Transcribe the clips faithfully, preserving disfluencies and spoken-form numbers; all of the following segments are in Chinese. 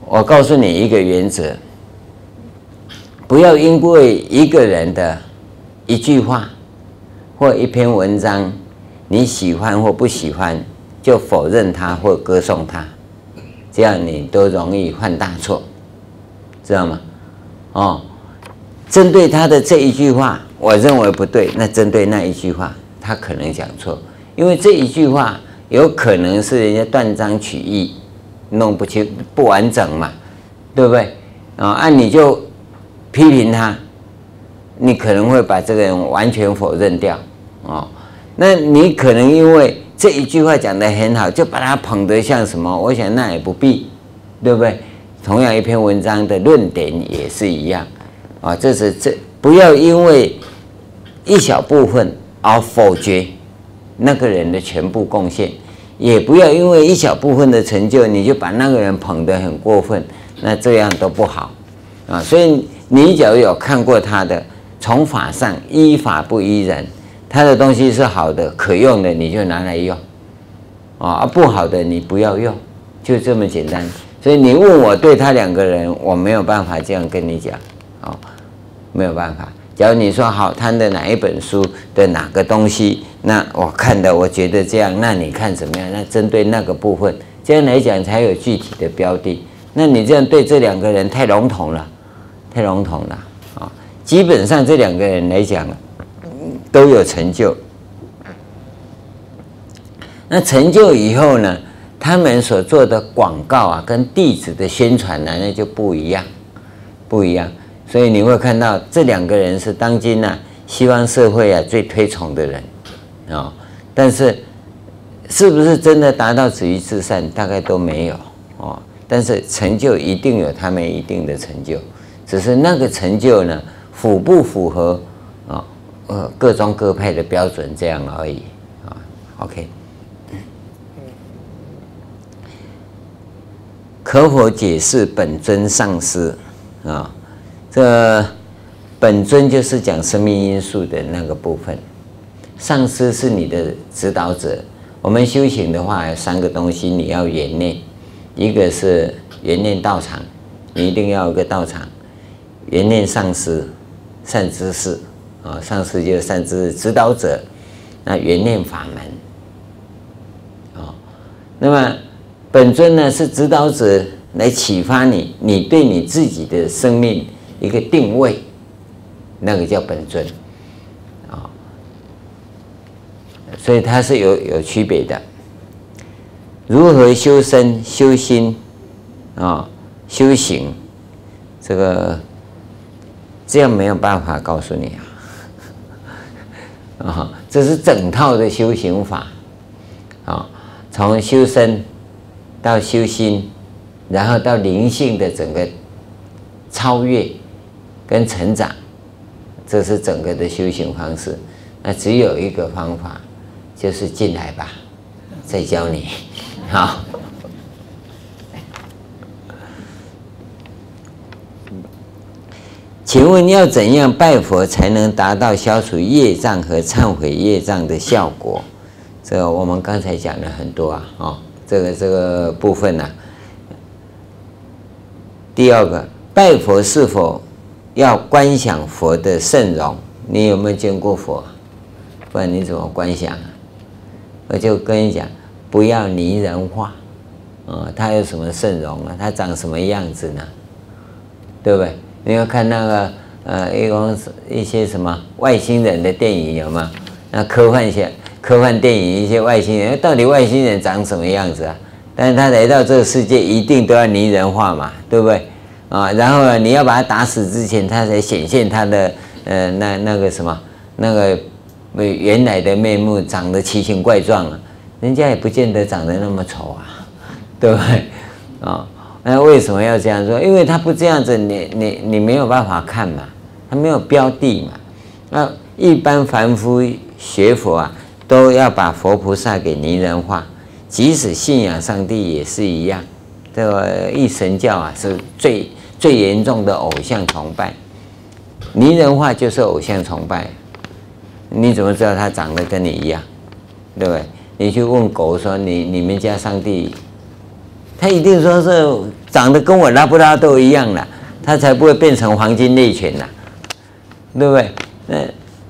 我告诉你一个原则，不要因为一个人的一句话或一篇文章你喜欢或不喜欢，就否认他或歌颂他，这样你都容易犯大错，知道吗？哦，针对他的这一句话，我认为不对，那针对那一句话，他可能讲错，因为这一句话有可能是人家断章取义，弄不清不完整嘛，对不对？啊，按你就批评他，你可能会把这个人完全否认掉哦。那你可能因为这一句话讲得很好，就把它捧得像什么？我想那也不必，对不对？同样一篇文章的论点也是一样啊，这是这不要因为一小部分而否决那个人的全部贡献，也不要因为一小部分的成就你就把那个人捧得很过分，那这样都不好啊。所以你假如有看过他的，从法上依法不依人，他的东西是好的可用的，你就拿来用啊，不好的你不要用，就这么简单。所以你问我对他两个人，我没有办法这样跟你讲，哦，没有办法。假如你说好谈的哪一本书的哪个东西，那我看的我觉得这样，那你看怎么样？那针对那个部分，这样来讲才有具体的标的。那你这样对这两个人太笼统了，太笼统了啊、哦！基本上这两个人来讲都有成就，那成就以后呢？他们所做的广告啊，跟弟子的宣传呢，那就不一样，不一样。所以你会看到这两个人是当今啊西方社会啊最推崇的人啊、哦，但是是不是真的达到止于至善，大概都没有哦。但是成就一定有他们一定的成就，只是那个成就呢符不符合啊、哦、呃各宗各派的标准这样而已啊、哦。OK。可否解释本尊上师啊？这本尊就是讲生命因素的那个部分，上师是你的指导者。我们修行的话，有三个东西你要圆念，一个是圆念道场，你一定要有个道场；圆念上师，善知识啊，上师就是善知识指导者。那圆念法门啊，那么。本尊呢是指导者，来启发你，你对你自己的生命一个定位，那个叫本尊啊，所以它是有有区别的。如何修身、修心啊、修行，这个这样没有办法告诉你啊，啊，这是整套的修行法啊，从修身。到修心，然后到灵性的整个超越跟成长，这是整个的修行方式。那只有一个方法，就是进来吧，再教你。好，请问要怎样拜佛才能达到消除业障和忏悔业障的效果？这个我们刚才讲了很多啊，哦。这个这个部分呢、啊，第二个，拜佛是否要观想佛的圣容？你有没有见过佛？不然你怎么观想啊？我就跟你讲，不要拟人化啊、哦，他有什么圣容啊？他长什么样子呢？对不对？你要看那个呃，一共一些什么外星人的电影有吗？那科幻些。科幻电影一些外星人，到底外星人长什么样子啊？但是他来到这个世界，一定都要拟人化嘛，对不对？啊，然后呢，你要把他打死之前，他才显现他的呃那那个什么那个原来的面目，长得奇形怪状啊，人家也不见得长得那么丑啊，对不对？啊，那为什么要这样说？因为他不这样子，你你你没有办法看嘛，他没有标的嘛。那一般凡夫学佛啊。都要把佛菩萨给拟人化，即使信仰上帝也是一样。这个一神教啊，是最最严重的偶像崇拜。拟人化就是偶像崇拜。你怎么知道他长得跟你一样？对不对？你去问狗说你你们家上帝，他一定说是长得跟我拉布拉多一样啦，它才不会变成黄金猎犬啦，对不对？那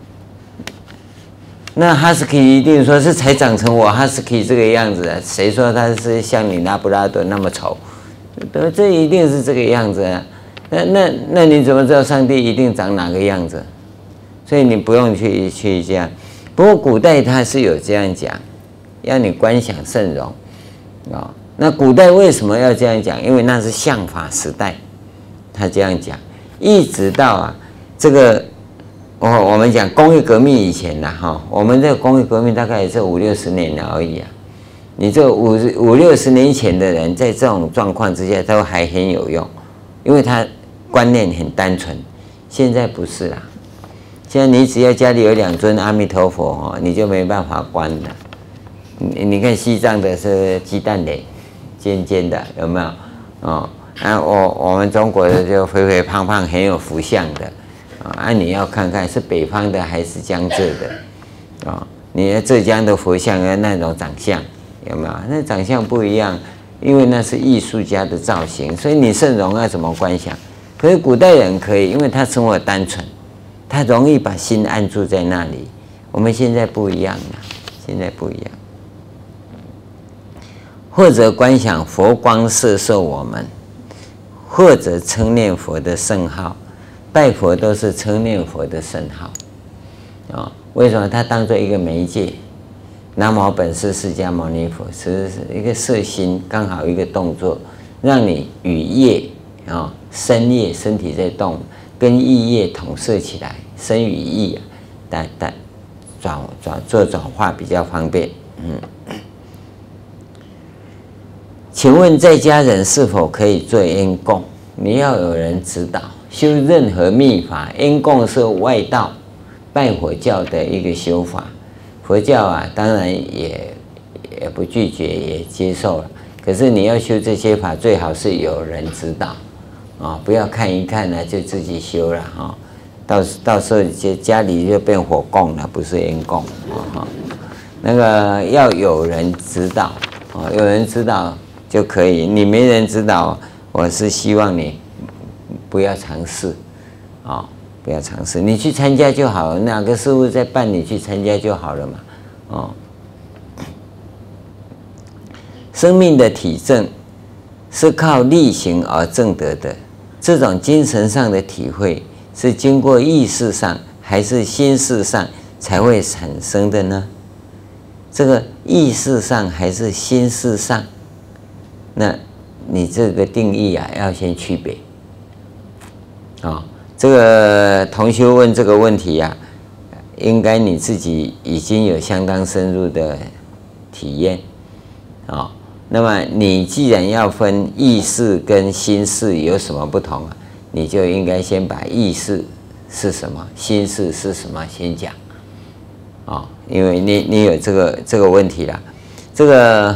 那哈士奇一定说是才长成我哈士奇这个样子啊，谁说它是像你拉布拉多那么丑？对，这一定是这个样子啊。那那那你怎么知道上帝一定长哪个样子？所以你不用去去这样。不过古代他是有这样讲，要你观想圣容啊、哦。那古代为什么要这样讲？因为那是相法时代，他这样讲，一直到啊这个我我们讲工业革命以前呐哈，我们这个工业革命大概也是五六十年了而已啊。你这五五六十年前的人，在这种状况之下都还很有用，因为他观念很单纯。现在不是啦，现在你只要家里有两尊阿弥陀佛哦，你就没办法观了。你你看西藏的是鸡蛋脸，尖尖的，有没有？哦，啊我我们中国的就肥肥胖胖，很有福相的。啊，你要看看是北方的还是江浙的，啊，你浙江的佛像的那种长相。有没有？那长相不一样，因为那是艺术家的造型，所以你圣容要怎么观想？可是古代人可以，因为他生活单纯，他容易把心安住在那里。我们现在不一样了，现在不一样。或者观想佛光摄受我们，或者称念佛的圣号，拜佛都是称念佛的圣号啊。为什么？它当做一个媒介。南无本师释迦牟尼佛，其实是一个摄心，刚好一个动作，让你与业啊身业身体在动，跟意业统摄起来，身与意啊，但但转转做转化比较方便。嗯，请问在家人是否可以做烟供？你要有人指导，修任何密法，烟供是外道拜火教的一个修法。佛教啊，当然也也不拒绝，也接受了。可是你要修这些法，最好是有人指导啊、哦，不要看一看呢就自己修了哈、哦。到到时候就家里就变火供了，不是烟供啊、哦。那个要有人指导啊、哦，有人指导就可以。你没人指导，我是希望你不要尝试啊。哦不要尝试，你去参加就好了。哪个师父在办，你去参加就好了嘛。哦，生命的体证是靠力行而证得的，这种精神上的体会是经过意识上还是心识上才会产生的呢？这个意识上还是心识上？那你这个定义啊，要先区别啊。哦这个同修问这个问题啊，应该你自己已经有相当深入的体验啊、哦。那么你既然要分意识跟心识有什么不同啊，你就应该先把意识是什么，心识是什么先讲啊、哦，因为你你有这个这个问题啦。这个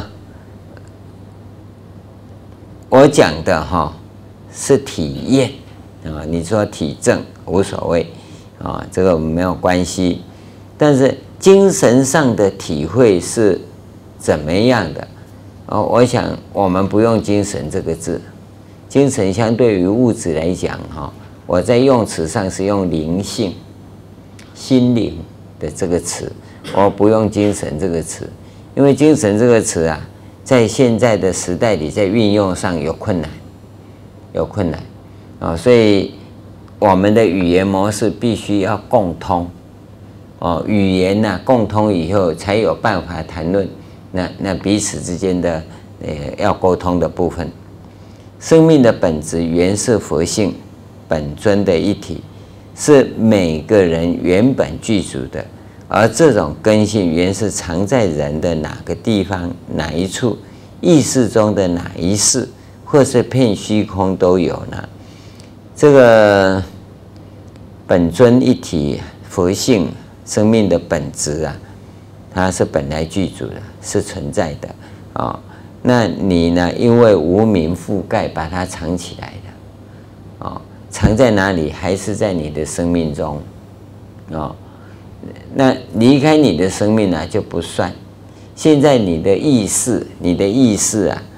我讲的哈、哦、是体验。啊，你说体证无所谓啊，这个没有关系。但是精神上的体会是怎么样的？哦，我想我们不用精神这个字，精神相对于物质来讲，哈，我在用词上是用灵性、心灵的这个词，我不用精神这个词，因为精神这个词啊，在现在的时代里，在运用上有困难，有困难。哦，所以我们的语言模式必须要共通，哦，语言呐、啊、共通以后才有办法谈论那那彼此之间的呃要沟通的部分。生命的本质原是佛性本尊的一体，是每个人原本具足的，而这种根性原是藏在人的哪个地方、哪一处、意识中的哪一世，或是片虚空都有呢？这个本尊一体佛性生命的本质啊，它是本来具足的，是存在的啊、哦。那你呢？因为无明覆盖，把它藏起来的啊、哦，藏在哪里？还是在你的生命中啊、哦？那离开你的生命呢、啊，就不算。现在你的意识，你的意识啊，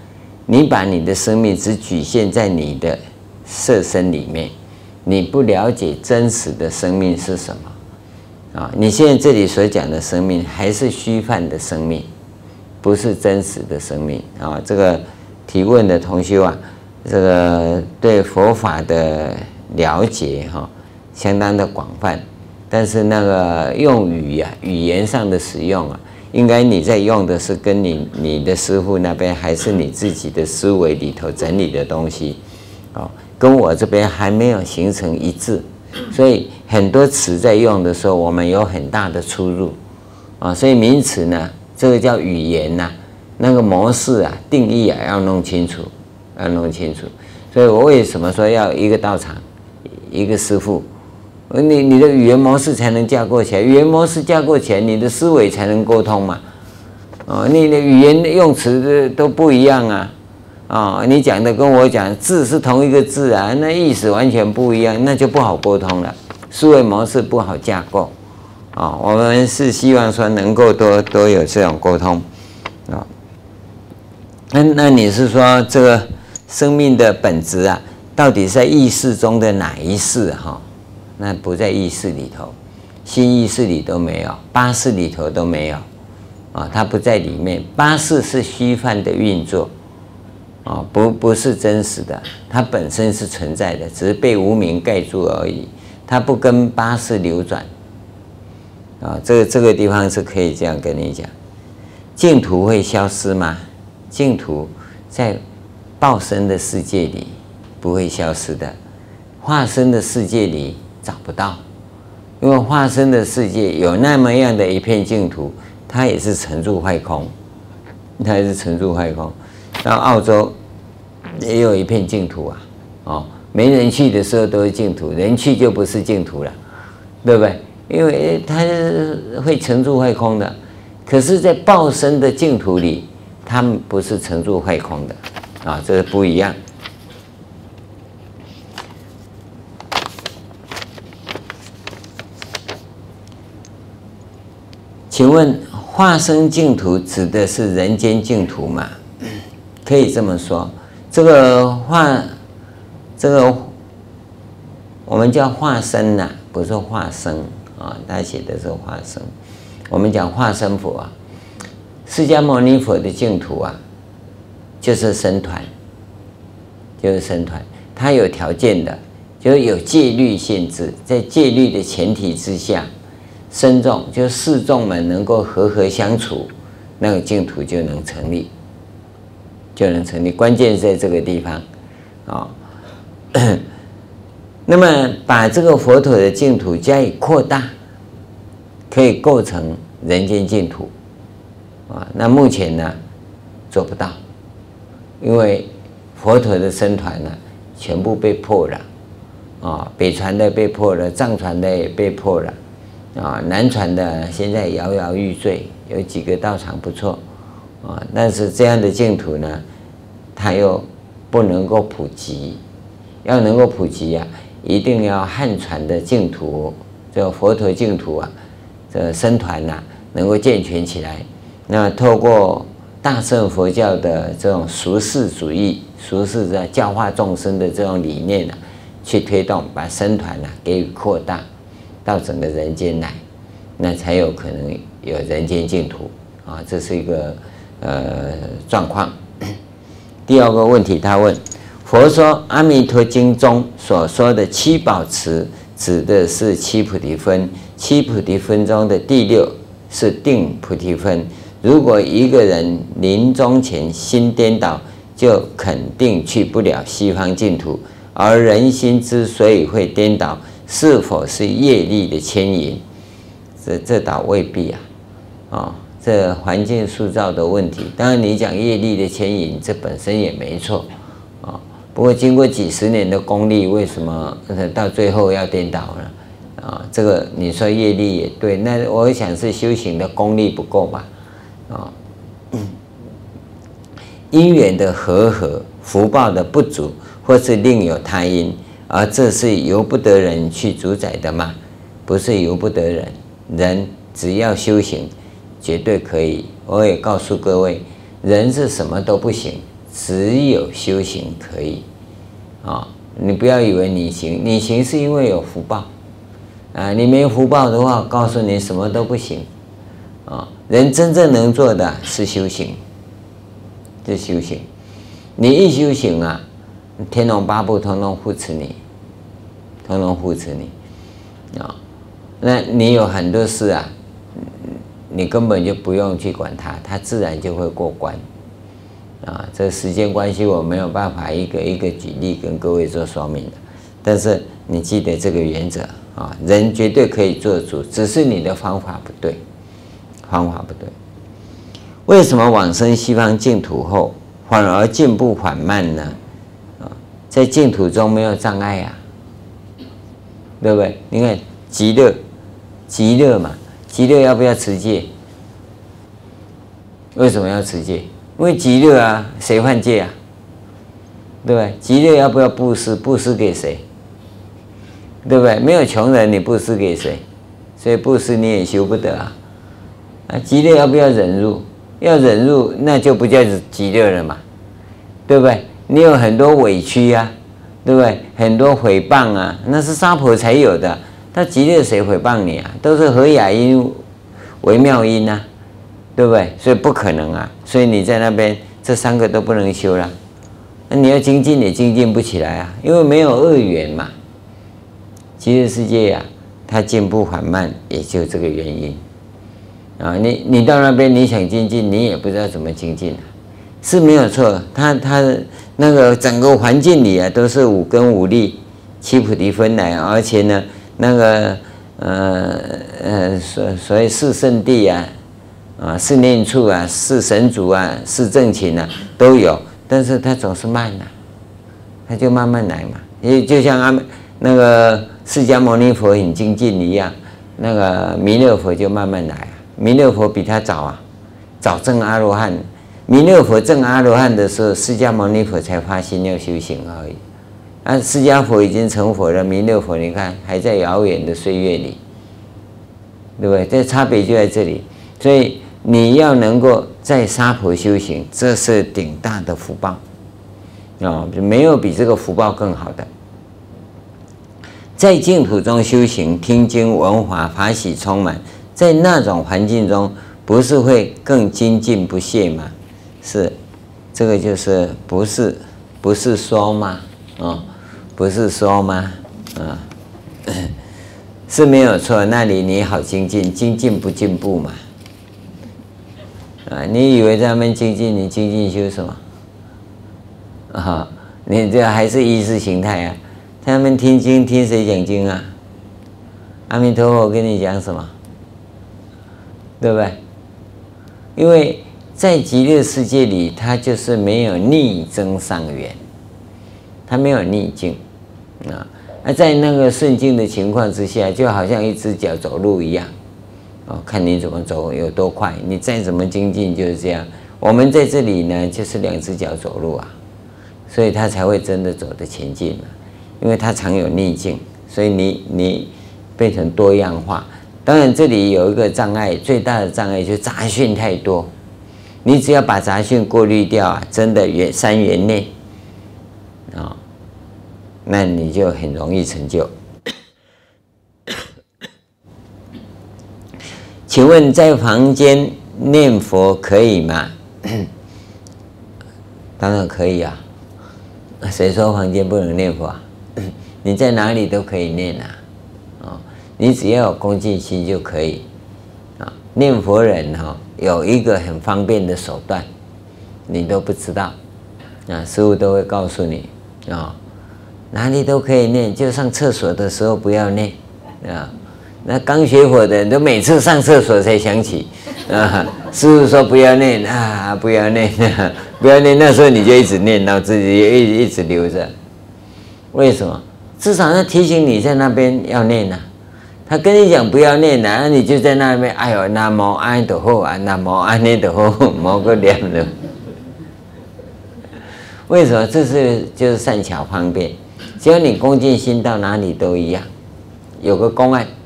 你把你的生命只局限在你的色身里面，你不了解真实的生命是什么啊！你现在这里所讲的生命还是虚幻的生命，不是真实的生命啊！这个提问的同修啊，这个对佛法的了解哈、啊，相当的广泛，但是那个用语啊，语言上的使用啊，应该你在用的是跟你你的师父那边，还是你自己的思维里头整理的东西，哦，跟我这边还没有形成一致，所以很多词在用的时候，我们有很大的出入，啊，所以名词呢，这个叫语言呐、啊，那个模式啊，定义啊，要弄清楚，要弄清楚。所以我为什么说要一个道场，一个师父？你你的语言模式才能架构起来，语言模式架构起来，你的思维才能沟通嘛。哦，你的语言用词都不一样啊。啊、哦，你讲的跟我讲字是同一个字啊，那意思完全不一样，那就不好沟通了。思维模式不好架构。啊、哦，我们是希望说能够多多有这种沟通。啊、哦，那那你是说这个生命的本质啊，到底在意识中的哪一世哈？哦，那不在意识里头，新意识里都没有，八识里头都没有，啊，它不在里面。八识是虚幻的运作，啊，不不是真实的，它本身是存在的，只是被无明盖住而已，它不跟八识流转，啊，这个这个地方是可以这样跟你讲。净土会消失吗？净土在报身的世界里不会消失的，化身的世界里找不到，因为化身的世界有那么样的一片净土，它也是沉住坏空，它也是沉住坏空。到澳洲也有一片净土啊，哦，没人去的时候都是净土，人去就不是净土了，对不对？因为它会沉住坏空的。可是，在报身的净土里，它们不是沉住坏空的，啊，这是不一样。请问化身净土指的是人间净土吗？可以这么说，这个化，这个我们叫化身呐、啊，不是化身啊，他写的是化身。我们讲化身佛啊，释迦牟尼佛的净土啊，就是僧团，就是僧团，它有条件的，就是有戒律限制，在戒律的前提之下，僧众就四众们能够和和相处，那个净土就能成立，就能成立。关键在这个地方啊、哦。那么把这个佛陀的净土加以扩大，可以构成人间净土啊。那目前呢做不到，因为佛陀的僧团呢全部被破了啊，北传的被破了，藏传的也被破了啊，南传的现在摇摇欲坠，有几个道场不错啊，但是这样的净土呢，它又不能够普及，要能够普及啊，一定要汉传的净土，这个佛陀净土啊，这个僧团呐能够健全起来。那透过大乘佛教的这种俗世主义、俗世的教化众生的这种理念啊，去推动，把僧团啊给予扩大到整个人间来，那才有可能有人间净土啊，这是一个呃状况。第二个问题，他问：佛说《阿弥陀经》中所说的七宝池，指的是七菩提分，七菩提分中的第六是定菩提分。如果一个人临终前心颠倒，就肯定去不了西方净土。而人心之所以会颠倒，是否是业力的牵引？这这倒未必啊！啊、哦，这环境塑造的问题。当然，你讲业力的牵引，这本身也没错啊、哦。不过，经过几十年的功力，为什么到最后要颠倒呢？啊、哦，这个你说业力也对，那我想是修行的功力不够吧？啊、哦，因缘的和合，福报的不足，或是另有他因，而这是由不得人去主宰的吗？不是由不得人，人只要修行，绝对可以。我也告诉各位，人是什么都不行， 只有修行可以啊、哦！你不要以为你行，你行是因为有福报啊！你没福报的话，告诉你什么都不行啊、哦！人真正能做的是修行，是修行。你一修行啊，天龙八部统统护持你，统统护持你啊、哦！那你有很多事啊，你根本就不用去管它，它自然就会过关。啊，这时间关系，我没有办法一个一个举例跟各位做说明的。但是你记得这个原则啊，人绝对可以做主，只是你的方法不对，方法不对。为什么往生西方净土后反而进步缓慢呢？啊，在净土中没有障碍啊，对不对？你看极乐，极乐嘛，极乐要不要持戒？为什么要持戒？因为极乐啊，谁犯戒啊？对不对？极乐要不要布施？布施给谁？对不对？没有穷人，你布施给谁？所以布施你也修不得啊！啊，极乐要不要忍辱？要忍辱，那就不叫极乐了嘛，对不对？你有很多委屈啊，对不对？很多诽谤啊，那是娑婆才有的。那极乐谁诽谤你啊？都是和雅音、微妙音啊。对不对？所以不可能啊！所以你在那边这三个都不能修了，那你要精进也精进不起来啊，因为没有恶缘嘛。极乐世界呀、啊，它进步缓慢，也就这个原因啊。你你到那边你想精进，你也不知道怎么精进啊，是没有错。它它那个整个环境里啊，都是五根五力、七菩提分来，而且呢，那个呃呃所所谓四圣谛啊。啊，四念处啊，四神足啊，四正勤啊，都有，但是它总是慢呐、啊，它就慢慢来嘛。因为就像阿那个释迦牟尼佛很精进一样，那个弥勒佛就慢慢来啊。弥勒佛比他早啊，早证阿罗汉。弥勒佛证阿罗汉的时候，释迦牟尼佛才发心要修行而已。啊，释迦佛已经成佛了，弥勒佛你看还在遥远的岁月里，对不对？这差别就在这里，所以。你要能够在娑婆修行，这是顶大的福报啊！没有比这个福报更好的。在净土中修行，听经闻法，法喜充满，在那种环境中，不是会更精进不懈吗？是，这个就是不是不是说吗？哦，不是说吗？啊，是没有错。那里你好精进，精进不进步嘛？啊！你以为在那边精进，你精进修什么？啊，你这还是意识形态啊！他们听经，听谁讲经啊？阿弥陀佛跟你讲什么？对不对？因为在极乐世界里，它就是没有逆增上缘，它没有逆境啊。那在那个顺境的情况之下，就好像一只脚走路一样。哦，看你怎么走有多快，你再怎么精进就是这样。我们在这里呢，就是两只脚走路啊，所以他才会真的走得前进嘛。因为他常有逆境，所以你你变成多样化。当然，这里有一个障碍，最大的障碍就是杂讯太多。你只要把杂讯过滤掉啊，真的缘三缘内啊、哦，那你就很容易成就。请问在房间念佛可以吗？当然可以啊！谁说房间不能念佛啊？你在哪里都可以念啊！哦，你只要有恭敬心就可以啊。念佛人哈有一个很方便的手段，你都不知道啊，师父都会告诉你啊，哪里都可以念，就上厕所的时候不要念啊。那刚学佛的人都每次上厕所才想起啊，师父说不要念啊，不要念啊，不要念。那时候你就一直念到自己一一直留着，为什么？至少他提醒你在那边要念啊。他跟你讲不要念啊，那你就在那边，哎呦，南无阿弥陀佛啊，南无阿弥陀佛，某个念了。为什么？这是就是善巧方便，只要你恭敬心到哪里都一样。有个公案。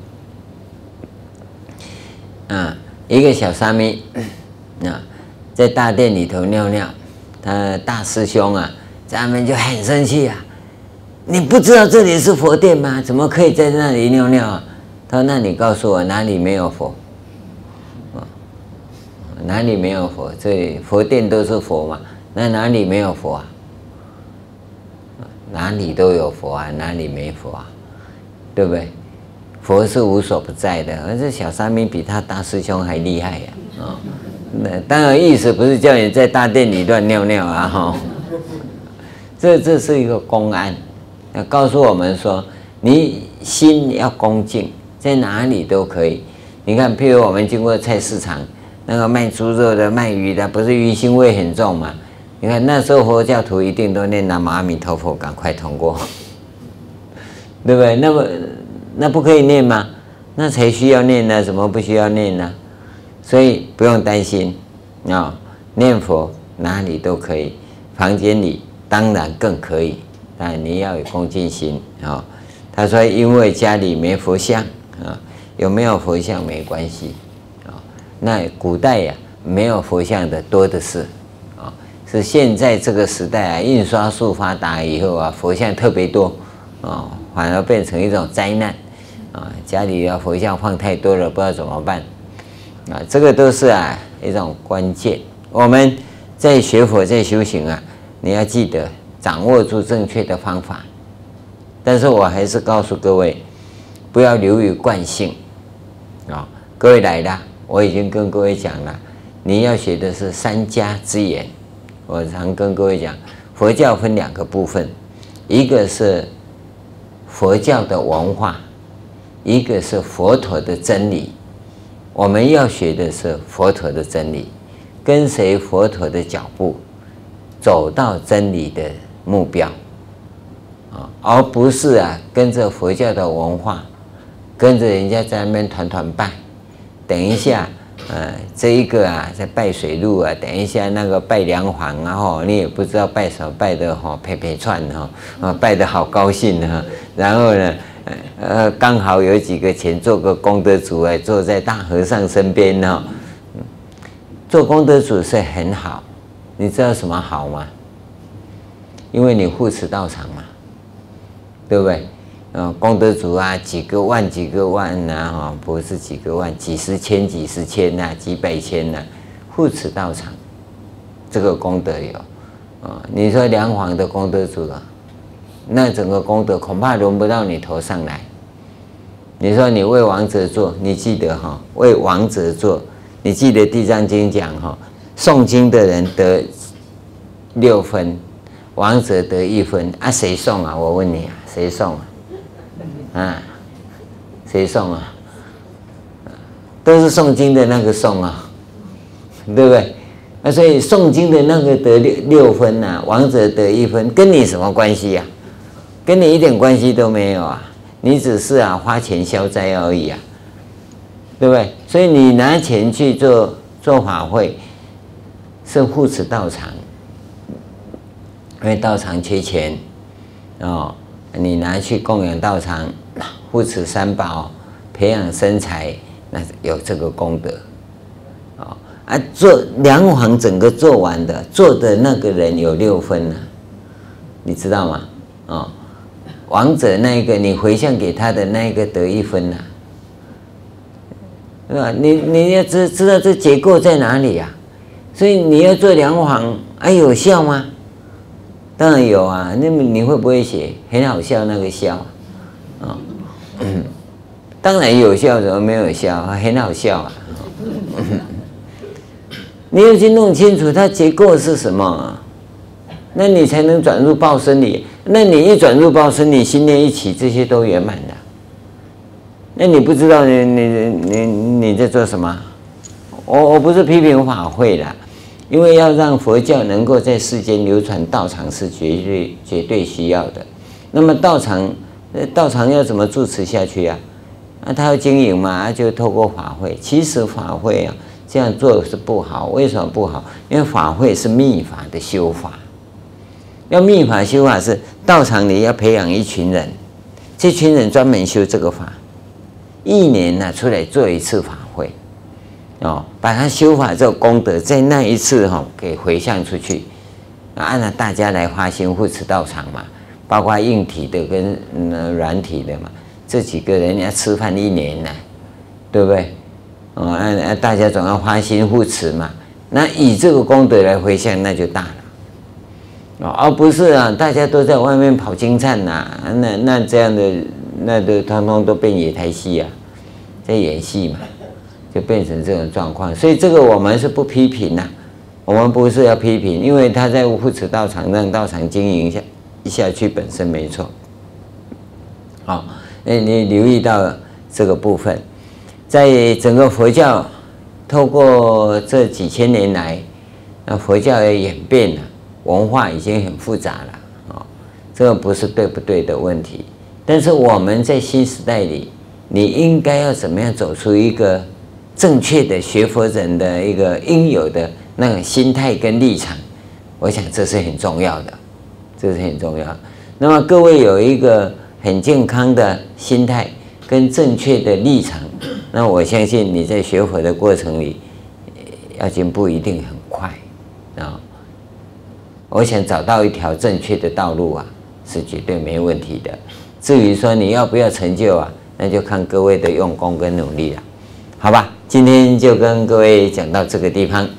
啊，一个小沙弥啊，在大殿里头尿尿， 他大师兄啊，在那边就很生气啊，你不知道这里是佛殿吗？怎么可以在那里尿尿啊？他说：那你告诉我哪里没有佛？哪里没有佛？这里佛殿都是佛嘛，那哪里没有佛啊？哪里都有佛啊，哪里没佛啊？对不对？佛是无所不在的，而这小沙弥比他大师兄还厉害呀！啊、哦，那当然意思不是叫你在大殿里乱尿尿啊！哈、哦，这这是一个公案，要告诉我们说，你心要恭敬，在哪里都可以。你看，譬如我们经过菜市场，那个卖猪肉的、卖鱼的，不是鱼腥味很重吗？你看那时候佛教徒一定都念南无阿弥陀佛，赶快通过，对不对？那么那不可以念吗？那才需要念呢，怎么不需要念呢？所以不用担心啊、哦，念佛哪里都可以，房间里当然更可以，但你要有恭敬心啊、哦。他说，因为家里没佛像啊、哦，有没有佛像没关系啊、哦。那古代呀、啊，没有佛像的多的是。是现在这个时代啊，印刷术发达以后啊，佛像特别多啊、哦，反而变成一种灾难啊。家里的佛像放太多了，不知道怎么办啊。这个都是啊一种关键。我们在学佛在修行啊，你要记得掌握住正确的方法。但是我还是告诉各位，不要流于惯性啊、哦。各位来了，我已经跟各位讲了，你要学的是三家之言。我常跟各位讲，佛教分两个部分，一个是佛教的文化，一个是佛陀的真理。我们要学的是佛陀的真理，跟随佛陀的脚步，走到真理的目标，啊，而不是啊跟着佛教的文化，跟着人家在那边团团拜，等一下。呃，这一个啊，在拜水路啊，等一下那个拜梁皇啊，吼，你也不知道拜什么，拜的吼陪陪串哈，啊，拜的好高兴哈、啊。然后呢，呃，刚好有几个钱做个功德主啊，坐在大和尚身边哈、哦。做功德主是很好，你知道什么好吗？因为你护持道场嘛，对不对？呃，功德主啊，几个万几个万呐、啊，哈，不是几个万，几十千几十千呐、啊，几百千呐、啊，护持道场，这个功德有啊。你说梁皇的功德主啊，那整个功德恐怕轮不到你头上来。你说你为王者做，你记得哈、哦，为王者做，你记得《地藏经》讲哈，诵经的人得六分，王者得一分啊，谁诵啊？我问你啊，谁诵啊？啊，谁诵啊？都是诵经的那个诵啊，对不对？那所以诵经的那个得六六分啊，王者得一分，跟你什么关系呀、啊？跟你一点关系都没有啊！你只是啊花钱消灾而已啊，对不对？所以你拿钱去做做法会，是护持道场，因为道场缺钱哦。你拿去供养道场，护持三宝，培养身材，那有这个功德，哦啊，做梁皇整个做完的，做的那个人有六分呢、啊，你知道吗？哦，王者那个你回向给他的那个得一分呢、啊，对吧？你你要知知道这结构在哪里呀、啊？所以你要做梁皇，啊有效吗？当然有啊，那么你会不会写？很好笑那个笑，啊、哦嗯，当然有效，怎么没有效？很好笑啊！嗯、你要去弄清楚它结构是什么、啊，那你才能转入报身里。那你一转入报身，你心念一起，这些都圆满了。那你不知道你你你你在做什么？我我不是批评法会啦。因为要让佛教能够在世间流传，道场是绝对绝对需要的。那么道场，道场要怎么住持下去啊？啊，他要经营嘛，就透过法会。其实法会啊，这样做是不好。为什么不好？因为法会是密法的修法，要密法修法是道场里要培养一群人，这群人专门修这个法，一年呢、啊、出来做一次法会。哦，把他修法这个功德，在那一次哈、哦、给回向出去， 啊，那大家来发心护持道场嘛，包括硬体的跟嗯软体的嘛，这几个人要吃饭一年呢，对不对？哦，那大家总要发心护持嘛，那以这个功德来回向，那就大了。哦，而不是啊，大家都在外面跑金灿呐，那那这样的，那都通通都变野台戏啊，在演戏嘛，就变成这种状况。所以这个我们是不批评呐、啊，我们不是要批评，因为他在护持道场，让道场经营下下去本身没错。好，哎，你留意到这个部分，在整个佛教透过这几千年来，那佛教的演变了。文化已经很复杂了，哦，这个不是对不对的问题。但是我们在新时代里，你应该要怎么样走出一个正确的学佛人的一个应有的那种心态跟立场？我想这是很重要的，这是很重要。那么各位有一个很健康的心态跟正确的立场，那我相信你在学佛的过程里，要进步一定很快啊。我想找到一条正确的道路啊，是绝对没问题的。至于说你要不要成就啊，那就看各位的用功跟努力了，好吧？今天就跟各位讲到这个地方。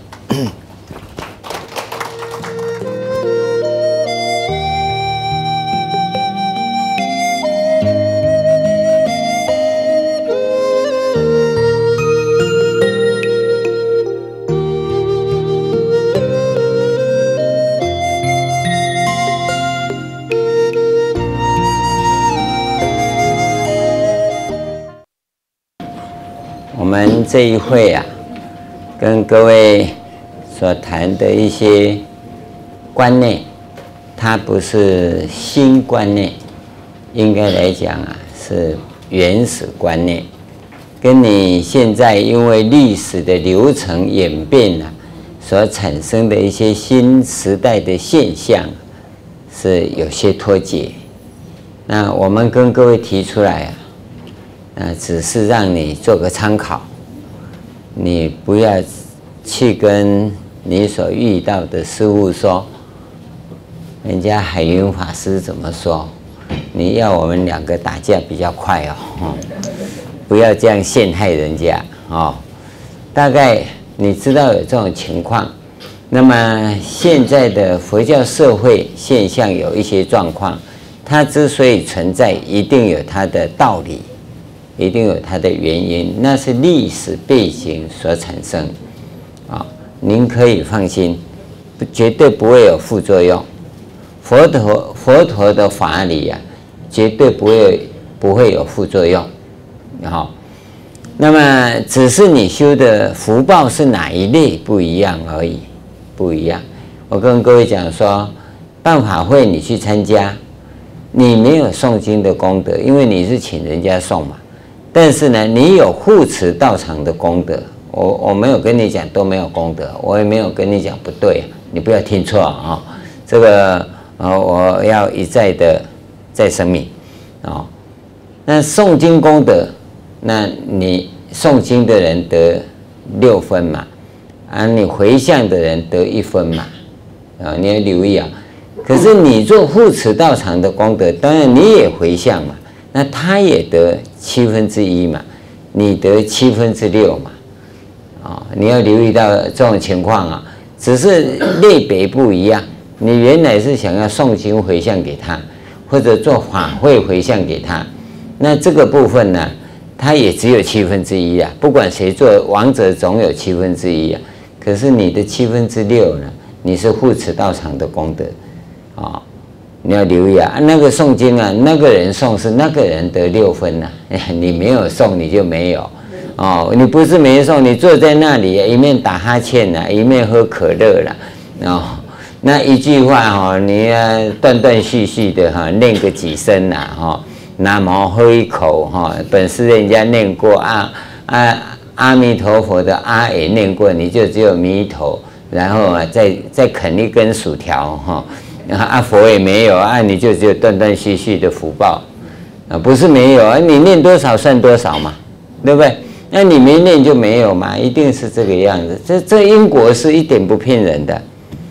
我们这一会啊，跟各位所谈的一些观念，它不是新观念，应该来讲啊是原始观念，跟你现在因为历史的流程演变啊，所产生的一些新时代的现象是有些脱节。那我们跟各位提出来啊。呃，只是让你做个参考，你不要去跟你所遇到的事物说，人家海云法师怎么说？你要我们两个打架比较快哦，不要这样陷害人家哦。大概你知道有这种情况，那么现在的佛教社会现象有一些状况，它之所以存在，一定有它的道理。一定有它的原因，那是历史背景所产生，啊，您可以放心，绝对不会有副作用。佛陀佛陀的法理啊，绝对不会不会有副作用，好。那么只是你修的福报是哪一类不一样而已，不一样。我跟各位讲说，办法会你去参加，你没有诵经的功德，因为你是请人家诵嘛。但是呢，你有护持道场的功德，我我没有跟你讲都没有功德，我也没有跟你讲不对，你不要听错啊、哦！这个呃，我要一再的再声明啊、哦。那诵经功德，那你诵经的人得六分嘛，啊，你回向的人得一分嘛，啊，你要留意啊。可是你做护持道场的功德，当然你也回向嘛。那他也得七分之一嘛，你得七分之六嘛，啊、哦，你要留意到这种情况啊，只是类别不一样。你原来是想要诵经回向给他，或者做法会回向给他，那这个部分呢，他也只有七分之一啊。不管谁做，王者总有七分之一啊。可是你的七分之六呢，你是护持道场的功德，啊、哦。你要留意啊，那个诵经啊，那个人诵是那个人得六分呐、啊，你没有诵你就没有哦。你不是没诵，你坐在那里一面打哈欠呐、啊，一面喝可乐啦，哦，那一句话哦，你要断断续续的哈、哦，念个几声呐、啊，哈、哦，南无喝一口哈、哦，本师人家念过啊啊阿弥陀佛的阿也念过，你就只有弥陀，然后啊再再啃一根薯条哈。哦啊，佛也没有啊，你就只有断断续续的福报啊，不是没有啊，你念多少算多少嘛，对不对？那你没念就没有嘛，一定是这个样子。这这因果是一点不骗人的，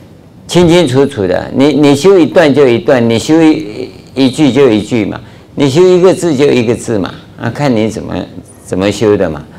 清清楚楚的。你你修一段就一段，你修一一句就一句嘛，你修一个字就一个字嘛，啊，看你怎么怎么修的嘛。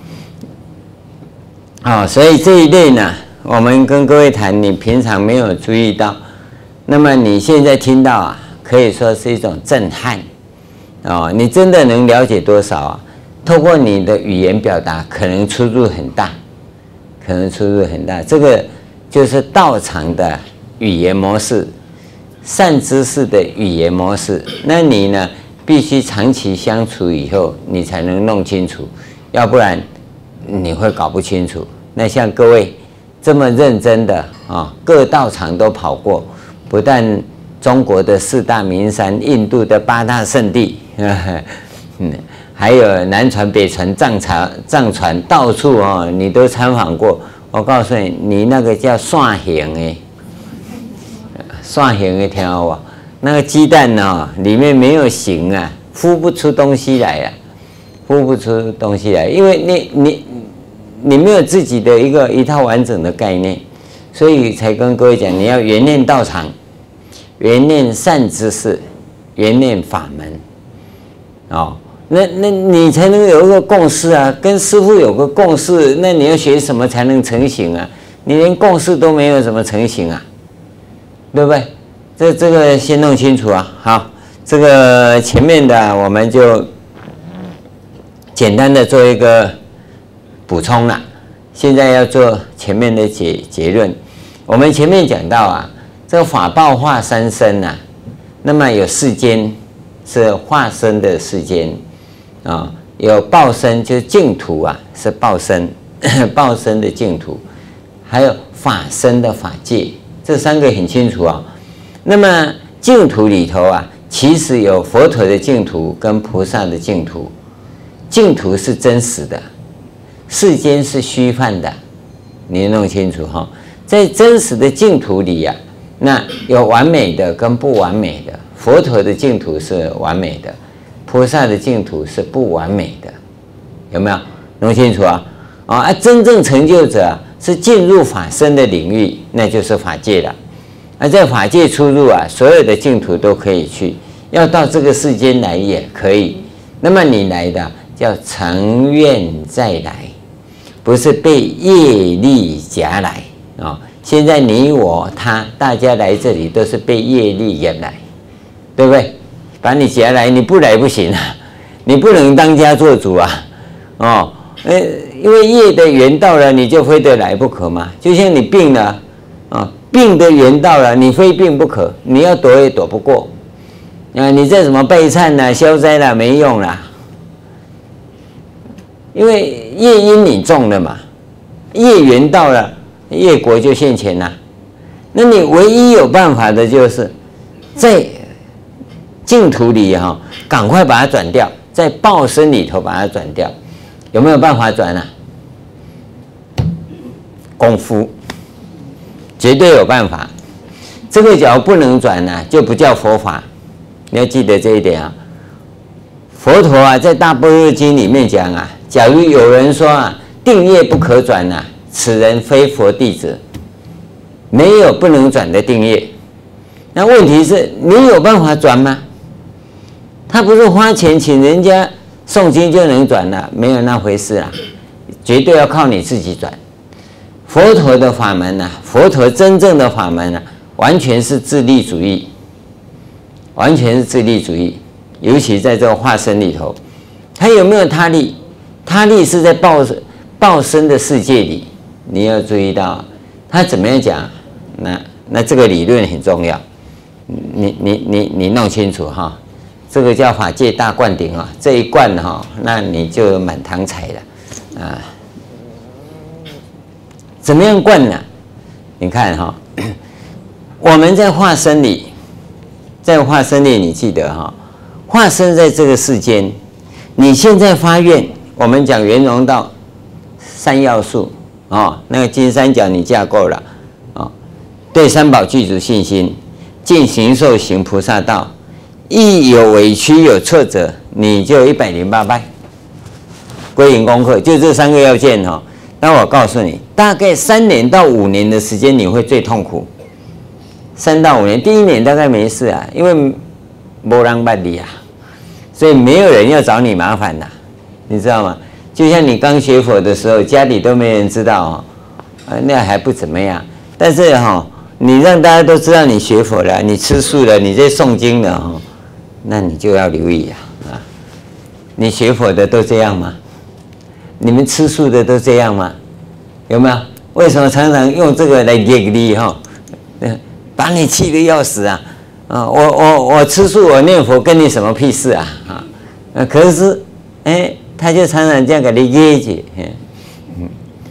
好、哦，所以这一类呢，我们跟各位谈，你平常没有注意到，那么你现在听到啊，可以说是一种震撼哦。你真的能了解多少啊？透过你的语言表达，可能出入很大，可能出入很大。这个就是道场的语言模式，善知识的语言模式。那你呢，必须长期相处以后，你才能弄清楚，要不然你会搞不清楚。那像各位这么认真的啊，各道场都跑过，不但中国的四大名山，印度的八大圣地，嗯，还有南传、北传、藏传、藏传，到处哦，你都参访过。我告诉你，你那个叫线形的，线形的听好不好？那个鸡蛋呢、哦，里面没有形啊，孵不出东西来啊，孵不出东西来，因为你你你没有自己的一个一套完整的概念，所以才跟各位讲，你要圆念道场，圆念善知识，圆念法门，哦。那那你才能有一个共识啊，跟师父有个共识，那你要学什么才能成型啊？你连共识都没有，怎么成型啊？对不对？这这个先弄清楚啊。好，这个前面的我们就简单的做一个补充了。现在要做前面的结结论。我们前面讲到啊，这个法报化三身啊，那么有世间是化身的世间。啊、哦，有报身就是净土啊，是报身，报身的净土，还有法身的法界，这三个很清楚啊、哦。那么净土里头啊，其实有佛陀的净土跟菩萨的净土，净土是真实的，世间是虚幻的，你弄清楚哈、哦。在真实的净土里呀、啊，那有完美的跟不完美的，佛陀的净土是完美的。菩萨的净土是不完美的，有没有弄清楚啊？啊，真正成就者、啊、是进入法身的领域，那就是法界了。而在法界出入啊，所有的净土都可以去，要到这个世间来也可以。那么你来的叫成愿再来，不是被业力夹来啊、哦。现在你我他大家来这里都是被业力夹来，对不对？把你夹来，你不来不行啊！你不能当家做主啊！哦，呃，因为业的缘到了，你就非得来不可嘛。就像你病了，啊、哦，病的缘到了，你非病不可，你要躲也躲不过。啊，你再怎么备忏啦、消灾啦，没用啦。因为业因你种了嘛，业缘到了，业果就现前啦。那你唯一有办法的就是在净土里哈、哦，赶快把它转掉，在报身里头把它转掉，有没有办法转啊？功夫绝对有办法。这个假如不能转呢、啊，就不叫佛法。你要记得这一点啊。佛陀啊，在《大般若经》里面讲啊，假如有人说啊，定业不可转呐、啊，此人非佛弟子。没有不能转的定业。那问题是你有办法转吗？他不是花钱请人家诵经就能转了，没有那回事啦，绝对要靠你自己转。佛陀的法门啊，佛陀真正的法门啊，完全是自利主义，完全是自利主义。尤其在这个化身里头，他有没有他力？他力是在报报身的世界里，你要注意到他怎么样讲。那那这个理论很重要，你你你你弄清楚哈。这个叫法界大灌顶啊，这一灌哈，那你就满堂彩了啊。怎么样灌呢？你看哈，我们在化身里，在化身里，你记得哈，化身在这个世间，你现在发愿，我们讲圆融道三要素哦，那个金三角你架构了哦，对三宝具足信心，尽行受行菩萨道。一有委屈有挫折，你就一百零八拜归隐功课，就这三个要件哈、哦。那我告诉你，大概三年到五年的时间，你会最痛苦， 三到五年，第一年大概没事啊，因为没人办理啊，所以没有人要找你麻烦的、啊，你知道吗？就像你刚学佛的时候，家里都没人知道哦，啊，那还不怎么样。但是哈、哦，你让大家都知道你学佛了，你吃素了，你在诵经了哈，那你就要留意啊啊！你学佛的都这样吗？你们吃素的都这样吗？有没有？为什么常常用这个来激励哈？把你气得要死啊！啊，我我我吃素，我念佛，跟你什么屁事啊？啊，可是哎。他就常常这样给你噎起，嗯，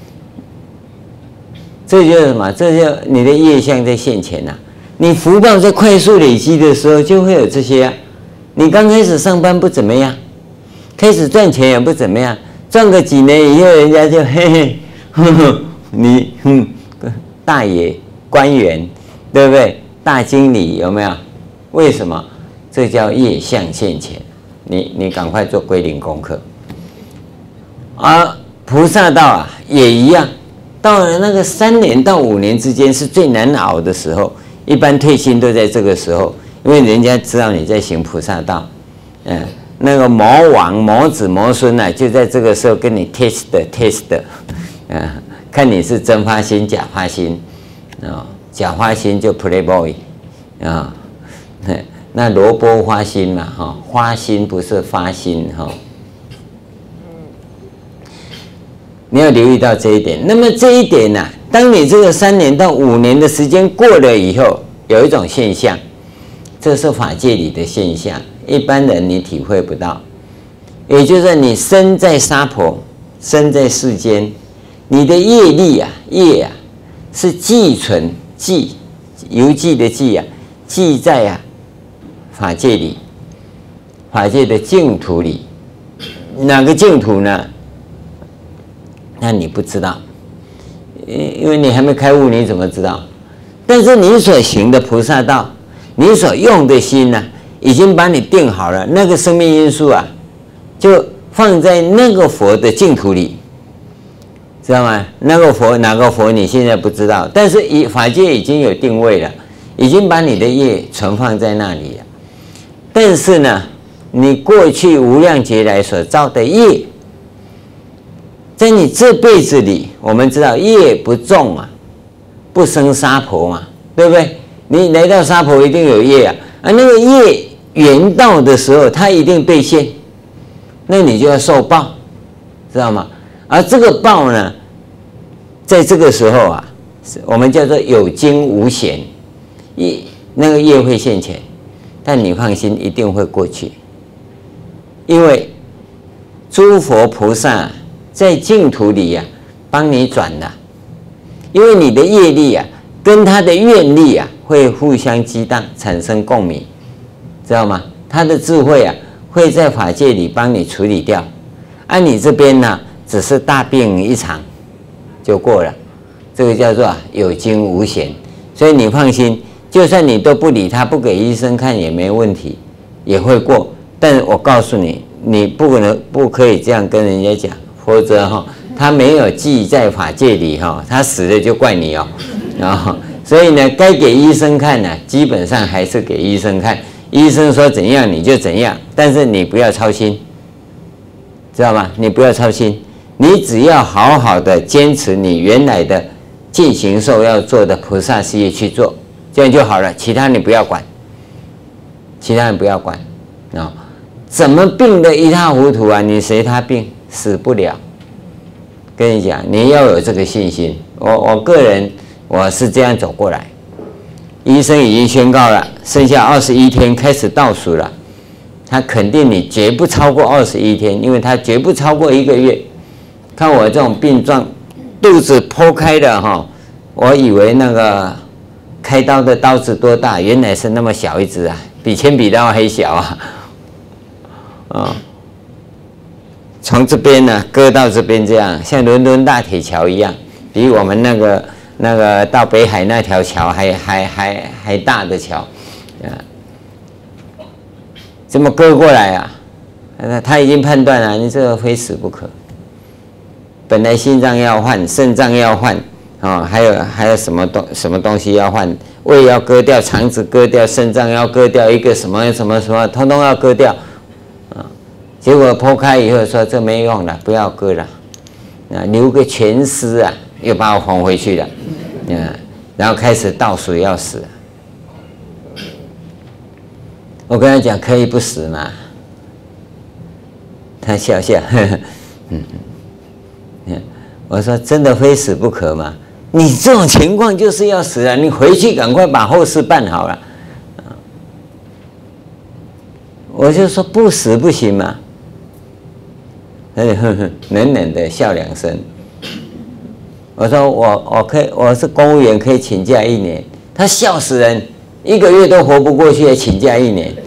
这就是什么？这就你的业相在现前呐、啊。你福报在快速累积的时候，就会有这些啊。你刚开始上班不怎么样，开始赚钱也不怎么样，赚个几年以后，人家就嘿嘿，呵呵你哼大爷官员，对不对？大经理有没有？为什么？这叫业相现前。你你赶快做归零功课。而菩萨道啊，也一样，到了那个三年到五年之间是最难熬的时候，一般退心都在这个时候，因为人家知道你在行菩萨道，嗯，那个魔王、魔子、魔孙啊，就在这个时候跟你 test test， 嗯，看你是真发心、假发心，啊，假发心就 playboy， 啊，那萝卜花心嘛，哈，花心不是发心哈。你要留意到这一点。那么这一点呢、啊，当你这个三年到五年的时间过了以后，有一种现象，这是法界里的现象，一般人你体会不到。也就是你身在娑婆，身在世间，你的业力啊，业啊，是寄存记，邮寄的寄啊，记在啊法界里，法界的净土里。哪个净土呢？那你不知道，因为你还没开悟，你怎么知道？但是你所行的菩萨道，你所用的心呢、啊，已经把你定好了，那个生命因素啊，就放在那个佛的净土里，知道吗？那个佛哪个佛你现在不知道，但是以法界已经有定位了，已经把你的业存放在那里了。但是呢，你过去无量劫来所造的业，在你这辈子里，我们知道业不重啊，不生娑婆嘛，对不对？你来到娑婆一定有业啊，啊，那个业缘到的时候，它一定兑现，那你就要受报，知道吗？而这个报呢，在这个时候啊，我们叫做有惊无险，业那个业会现前，但你放心，一定会过去，因为诸佛菩萨在净土里呀、啊，帮你转的，因为你的业力啊，跟他的愿力啊，会互相激荡，产生共鸣，知道吗？他的智慧啊，会在法界里帮你处理掉，而、啊、你这边呢，只是大病一场就过了，这个叫做、啊、有惊无险。所以你放心，就算你都不理他，不给医生看也没问题，也会过。但是我告诉你，你不能不可以这样跟人家讲。否则哈，他没有记在法界里哈，他死了就怪你哦，啊，所以呢，该给医生看呢，基本上还是给医生看，医生说怎样你就怎样，但是你不要操心，知道吗？你不要操心，你只要好好的坚持你原来的进行受要做的菩萨事业去做，这样就好了，其他你不要管，其他人不要管啊，怎么病得一塌糊涂啊？你随他病。死不了，跟你讲，你要有这个信心。我我个人我是这样走过来，医生已经宣告了，剩下二十一天开始倒数了。他肯定你绝不超过二十一天，因为他绝不超过一个月。看我这种病状，肚子剖开的哈，我以为那个开刀的刀子多大，原来是那么小一只啊，比铅笔刀还小啊，啊。从这边呢割到这边，这样像伦敦大铁桥一样，比我们那个那个到北海那条桥还还还还大的桥，啊，这么割过来啊，他已经判断了，你这个非死不可。本来心脏要换，肾脏要换，啊、哦，还有还有什么东什么东西要换， 胃要割掉，肠子割掉，肾脏要割掉，一个什么什么什么，通通要割掉，啊，结果剖开以后说这没用了，不要割了，啊，留个全尸啊，又把我哄回去了，啊，然后开始倒数要死。我跟他讲可以不死吗？他笑笑，呵呵嗯，我说真的非死不可吗？你这种情况就是要死了，你回去赶快把后事办好了。我就说不死不行嘛，他就呵呵冷冷的笑两声。我说我我可以，我是公务员，可以请假一年。他笑死人，一个月都活不过去，请假一年。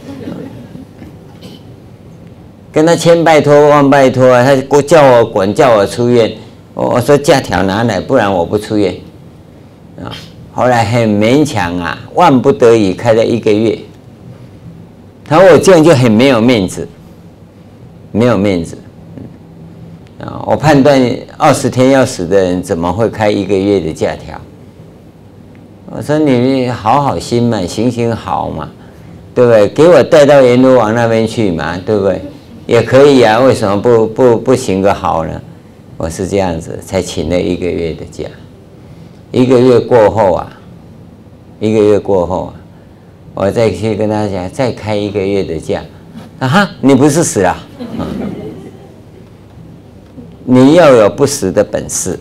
跟他千拜托万拜托啊，他叫我滚，叫我出院。我说假条拿来，不然我不出院。啊，后来很勉强啊，万不得已开了一个月。他说我这样就很没有面子，没有面子。啊，我判断二十天要死的人怎么会开一个月的假条？我说你好好心嘛，行行好嘛，对不对？给我带到阎罗王那边去嘛，对不对？也可以啊，为什么不不不行个好呢？我是这样子，才请了一个月的假。一个月过后啊，一个月过后啊，我再去跟他讲，再开一个月的假。啊哈，你不是死了？啊，你要有不死的本事。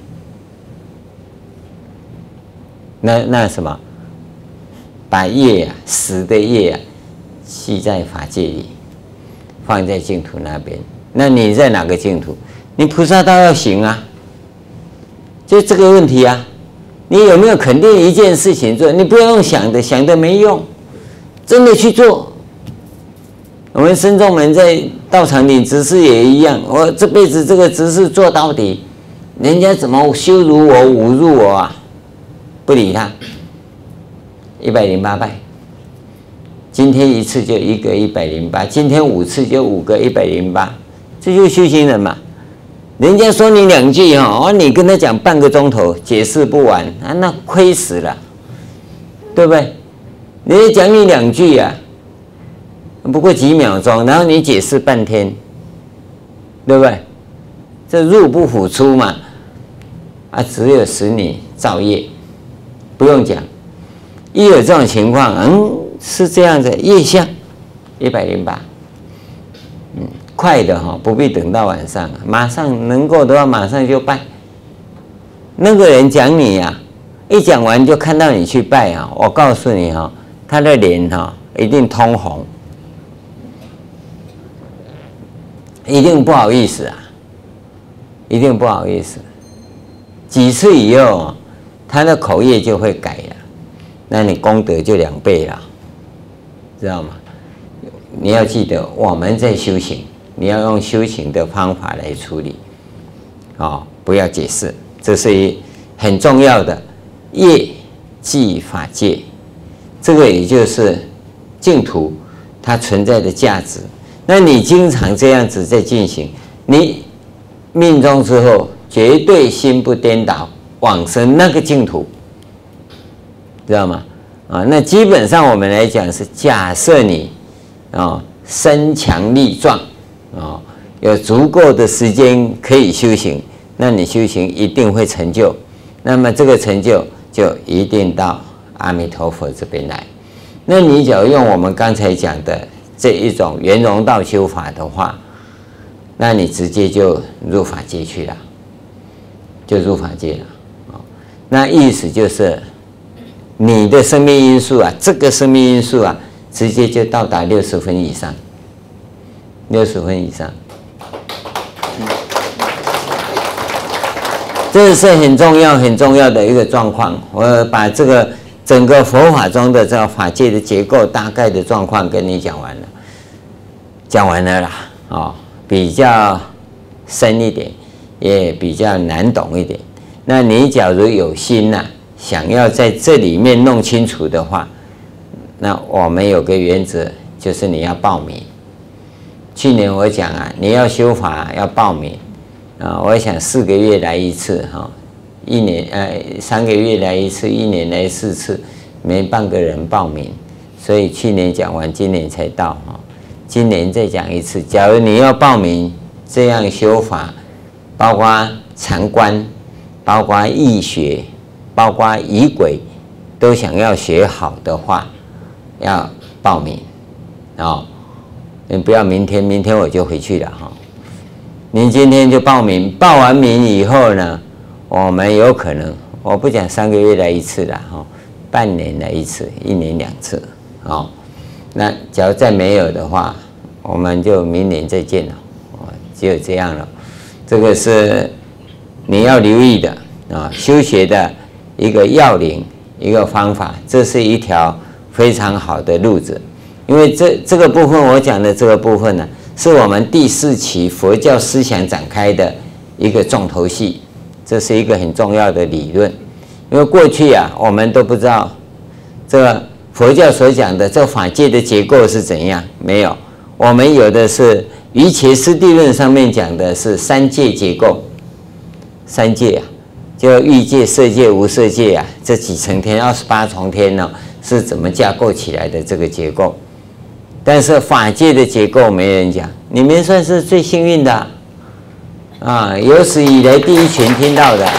那那什么，把业啊，死的业啊，系在法界里，放在净土那边。那你在哪个净土？你菩萨道要行啊，就这个问题啊。你有没有肯定一件事情做？你不要用想的，想的没用，真的去做。我们僧众们在道场领执事也一样，我这辈子这个执事做到底，人家怎么羞辱我、侮辱我啊？不理他，一百零八拜。今天一次就一个一百零八，今天五次就五个一百零八，这就是修行人嘛。人家说你两句哈，你跟他讲半个钟头，解释不完啊，那亏死了，对不对？人家讲你两句啊，不过几秒钟，然后你解释半天，对不对？这入不敷出嘛，啊，只有使你造业，不用讲。一有这种情况，嗯，是这样子，业相一百零八，嗯。快的哈，不必等到晚上，马上能够的话，马上就拜。那个人讲你呀、啊，一讲完就看到你去拜啊，我告诉你哈，他的脸哈一定通红，一定不好意思啊，一定不好意思。几次以后，他的口业就会改了，那你功德就两倍了，知道吗？你要记得我们在修行。你要用修行的方法来处理，哦，不要解释，这是一很重要的业即法界，这个也就是净土它存在的价值。那你经常这样子在进行，你命中之后绝对心不颠倒，往生那个净土，知道吗？啊，那基本上我们来讲是假设你啊身强力壮。哦，有足够的时间可以修行，那你修行一定会成就。那么这个成就就一定到阿弥陀佛这边来。那你只要用我们刚才讲的这一种圆融道修法的话，那你直接就入法界去了，就入法界了。哦，那意思就是你的生命因素啊，这个生命因素啊，直接就到达六十分以上。六十分以上，这是很重要、很重要的一个状况。我把这个整个佛法中的这个法界的结构大概的状况跟你讲完了，讲完了啦，哦，比较深一点，也比较难懂一点。那你假如有心呐、啊，想要在这里面弄清楚的话，那我们有个原则，就是你要报名。去年我讲啊，你要修法要报名啊，我想四个月来一次哈，一年呃三个月来一次，一年来四次， 没半个人报名，所以去年讲完，今年才到哈。今年再讲一次，假如你要报名这样修法，包括禅观，包括易学，包括仪轨，都想要学好的话，要报名哦。你不要明天，明天我就回去了哈。您今天就报名，报完名以后呢，我们有可能，我不讲三个月来一次了哈，半年来一次，一年两次，哦。那假如再没有的话，我们就明年再见了，哦，只有这样了。这个是你要留意的啊，修学的一个要领，一个方法，这是一条非常好的路子。因为这这个部分我讲的这个部分呢，是我们第四期佛教思想展开的一个重头戏，这是一个很重要的理论。因为过去啊，我们都不知道这个佛教所讲的这法界的结构是怎样，没有。我们有的是瑜伽师地论上面讲的是三界结构，三界啊，就欲界、色界、无色界啊，这几层天、二十八重天呢，是怎么架构起来的这个结构。但是法界的结构没人讲，你们算是最幸运的啊，有史以来第一群听到的。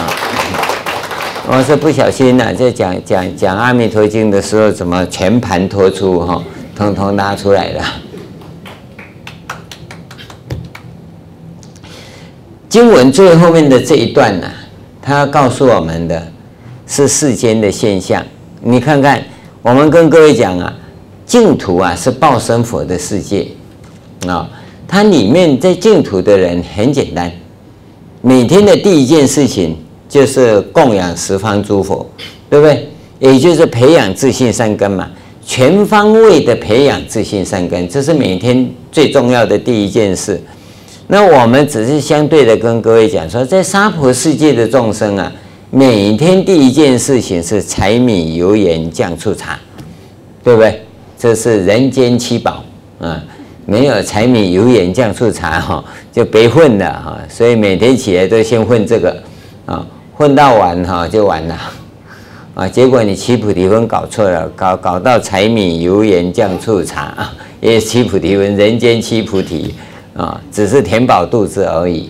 我是不小心呢、啊，在讲讲讲《阿弥陀经》的时候，怎么全盘托出哈，统统拿出来了。经文最后面的这一段呢、啊，它告诉我们的是世间的现象。你看看，我们跟各位讲啊。净土啊是报身佛的世界啊、哦，它里面在净土的人很简单，每天的第一件事情就是供养十方诸佛，对不对？也就是培养自信善根嘛，全方位的培养自信善根，这是每天最重要的第一件事。那我们只是相对的跟各位讲说，在娑婆世界的众生啊，每天第一件事情是柴米油盐酱醋茶，对不对？这是人间七宝啊，没有柴米油盐酱醋茶哈，就别混了哈。所以每天起来都先混这个啊，混到晚哈就完了啊。结果你七菩提分搞错了，搞搞到柴米油盐酱醋茶啊，也是七菩提分，人间七菩提啊，只是填饱肚子而已。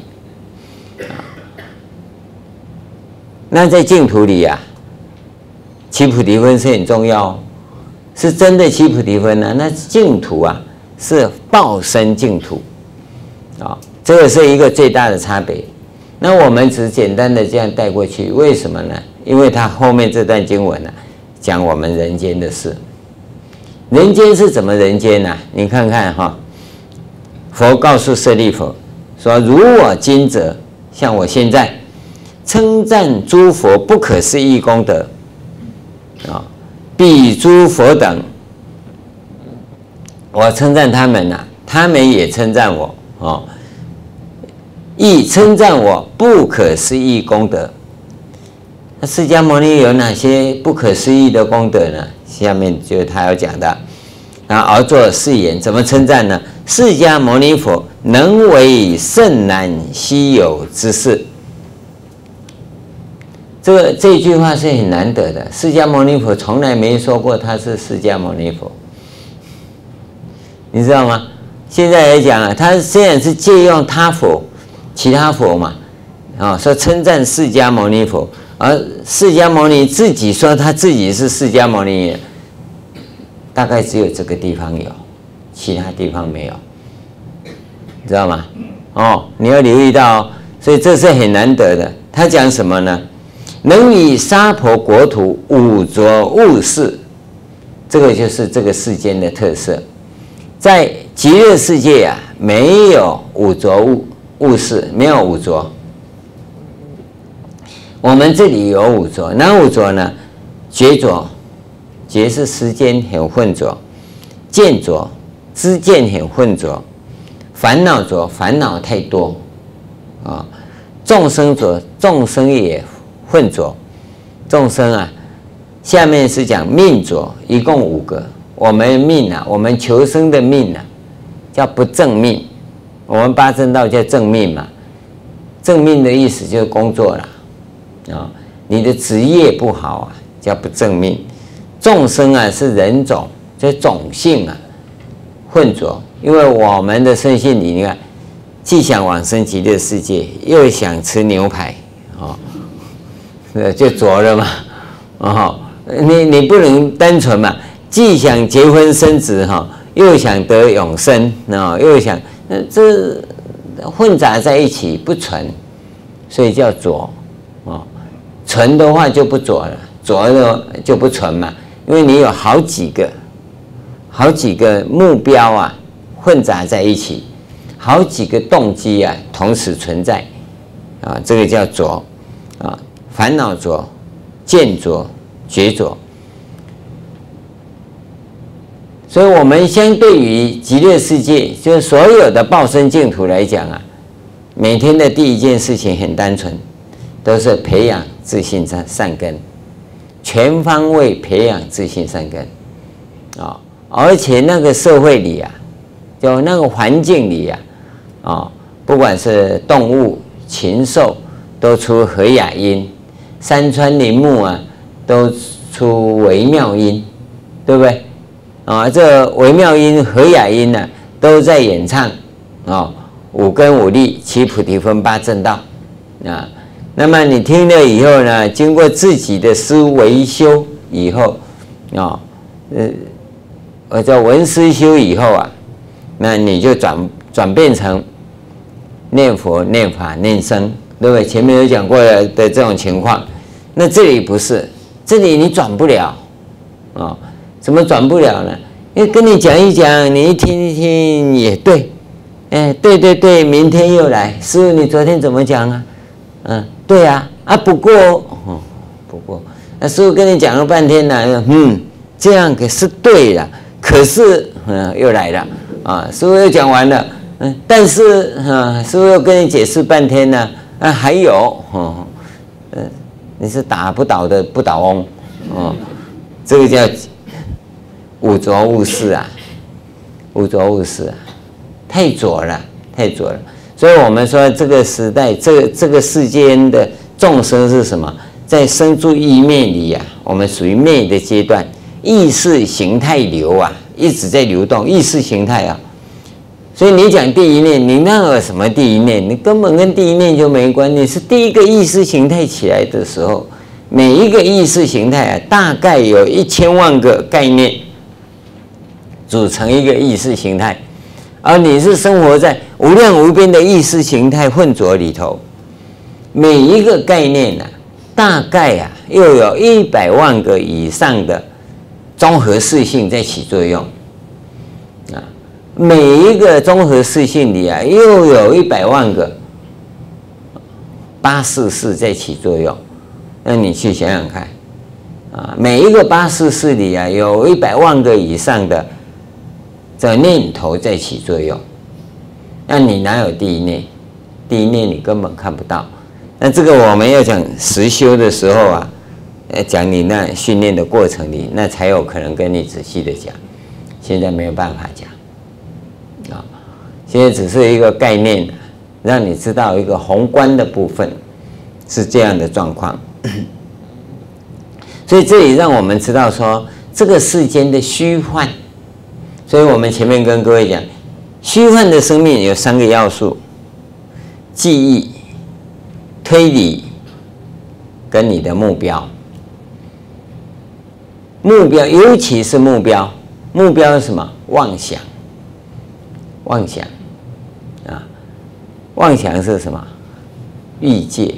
那在净土里啊，七菩提分是很重要哦。是真的七菩提分呢？那净土啊是报身净土啊、哦，这个是一个最大的差别。那我们只简单的这样带过去，为什么呢？因为它后面这段经文呢、啊，讲我们人间的事。人间是怎么人间呢、啊？你看看哈，佛告诉舍利弗说：“如我今者，像我现在称赞诸佛不可思议功德啊。哦，彼诸佛等，我称赞他们呐、啊，他们也称赞我哦，亦称赞我不可思议功德。那释迦牟尼有哪些不可思议的功德呢？下面就是他要讲的。然后而作是言，怎么称赞呢？释迦牟尼佛能为甚难稀有之事。这个这句话是很难得的，释迦牟尼佛从来没说过他是释迦牟尼佛，你知道吗？现在来讲啊，他虽然是借用他佛、其他佛嘛，啊、哦，说称赞释迦牟尼佛，而释迦牟尼自己说他自己是释迦牟尼，大概只有这个地方有，其他地方没有，你知道吗？哦，你要留意到、哦，所以这是很难得的。他讲什么呢？能以娑婆国土五浊物事，这个就是这个世间的特色。在极乐世界啊，没有五浊物物事，没有五浊。我们这里有五浊，哪五浊呢？觉浊，觉是时间很混浊；见浊，知见很混浊；烦恼浊，烦恼太多啊；众生浊，众生也混浊。众生啊，下面是讲命浊，一共五个。我们命啊，我们求生的命啊，叫不正命。我们八正道叫正命嘛，正命的意思就是工作了啊。你的职业不好啊，叫不正命； 众生啊是人种，这种性啊混浊，因为我们的身心里，你看，既想往生极乐世界，又想吃牛排，哦，就浊了嘛，哦，你你不能单纯嘛，既想结婚生子哈，又想得永生，哦，又想，这混杂在一起不纯，所以叫浊，哦，纯的话就不浊了，浊的就不纯嘛，因为你有好几个。好几个目标啊，混杂在一起，好几个动机啊，同时存在，啊，这个叫浊，啊，烦恼浊、见浊、觉浊。所以，我们相对于极乐世界，就是所有的报身净土来讲啊，每天的第一件事情很单纯，都是培养自信善善根，全方位培养自信善根，啊。而且那个社会里啊，就那个环境里啊，啊、哦，不管是动物、禽兽，都出和雅音；山川林木啊，都出微妙音，对不对？啊、哦，这微妙音、和雅音呢、啊，都在演唱啊、哦，五根五力、七菩提分、八正道啊。那么你听了以后呢，经过自己的思维修以后，啊、哦，呃。我叫闻思修以后啊，那你就转转变成念佛、念法、念僧，对不对？前面有讲过的的这种情况，那这里不是，这里你转不了啊、哦？怎么转不了呢？因为跟你讲一讲，你一听一听也对，哎，对对对，明天又来，师父你昨天怎么讲啊？嗯，对啊，啊不过，哦，不过，那师父跟你讲了半天了，嗯，这样可是对了。可是，嗯，又来了啊！师父又讲完了，嗯，但是啊，师父又跟你解释半天呢，啊，还有，嗯，嗯，你是打不倒的不倒翁，哦，这个叫五浊恶世啊，五浊恶世啊，太浊了，太浊了。所以我们说这个时代，这个这个世间的众生是什么？在生住意灭里啊，我们属于灭的阶段。意识形态流啊，一直在流动，意识形态啊，所以你讲第一念，你那有什么第一念？你根本跟第一念就没关系。是第一个意识形态起来的时候，每一个意识形态啊，大概有一千万个概念组成一个意识形态，而你是生活在无量无边的意识形态混浊里头，每一个概念啊，大概啊，又有一百万个以上的综合视性在起作用，啊，每一个综合视性里啊，又有一百万个八识识在起作用。那你去想想看，啊，每一个八识识里啊，有一百万个以上的这念头在起作用。那你哪有第一念？第一念你根本看不到。那这个我们要讲实修的时候啊。讲你那训练的过程里，那才有可能跟你仔细的讲。现在没有办法讲啊，现在只是一个概念，让你知道一个宏观的部分是这样的状况。所以这里让我们知道说，这个世间的虚幻。所以我们前面跟各位讲，虚幻的生命有三个要素：记忆、推理跟你的目标。目标，尤其是目标，目标是什么？妄想，妄想，啊，妄想是什么？欲界。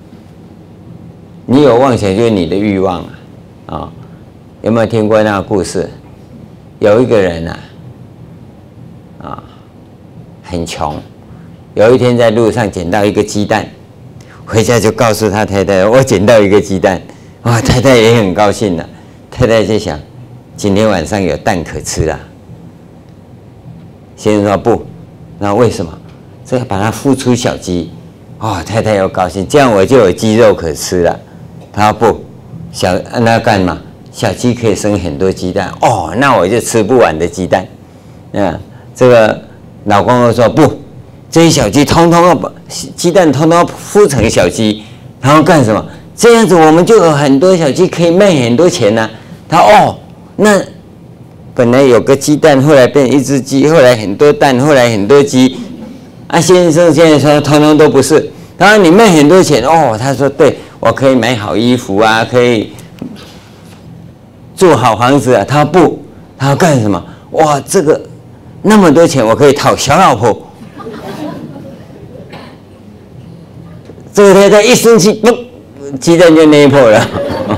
你有妄想，就是你的欲望啊，啊，有没有听过那个故事？有一个人啊，啊，很穷，有一天在路上捡到一个鸡蛋，回家就告诉他太太：“我捡到一个鸡蛋。”哇，太太也很高兴了。太太就想，今天晚上有蛋可吃了。先生说不，那为什么？这个把它孵出小鸡，哦，太太又高兴，这样我就有鸡肉可吃了。他说不，小那干嘛？小鸡可以生很多鸡蛋，哦，那我就吃不完的鸡蛋。嗯，这个老公又说不，这些小鸡通通要把鸡蛋通通要孵成小鸡，然后干什么？这样子我们就有很多小鸡可以卖很多钱呢、啊。 他哦，那本来有个鸡蛋，后来变一只鸡，后来很多蛋，后来很多鸡。啊，先生现在说通通都不是。他说你卖很多钱哦，他说对，我可以买好衣服啊，可以住好房子啊。他说不，他要干什么？哇，这个那么多钱，我可以讨小老婆。这个太太一生气，嘣，鸡蛋就捏破了。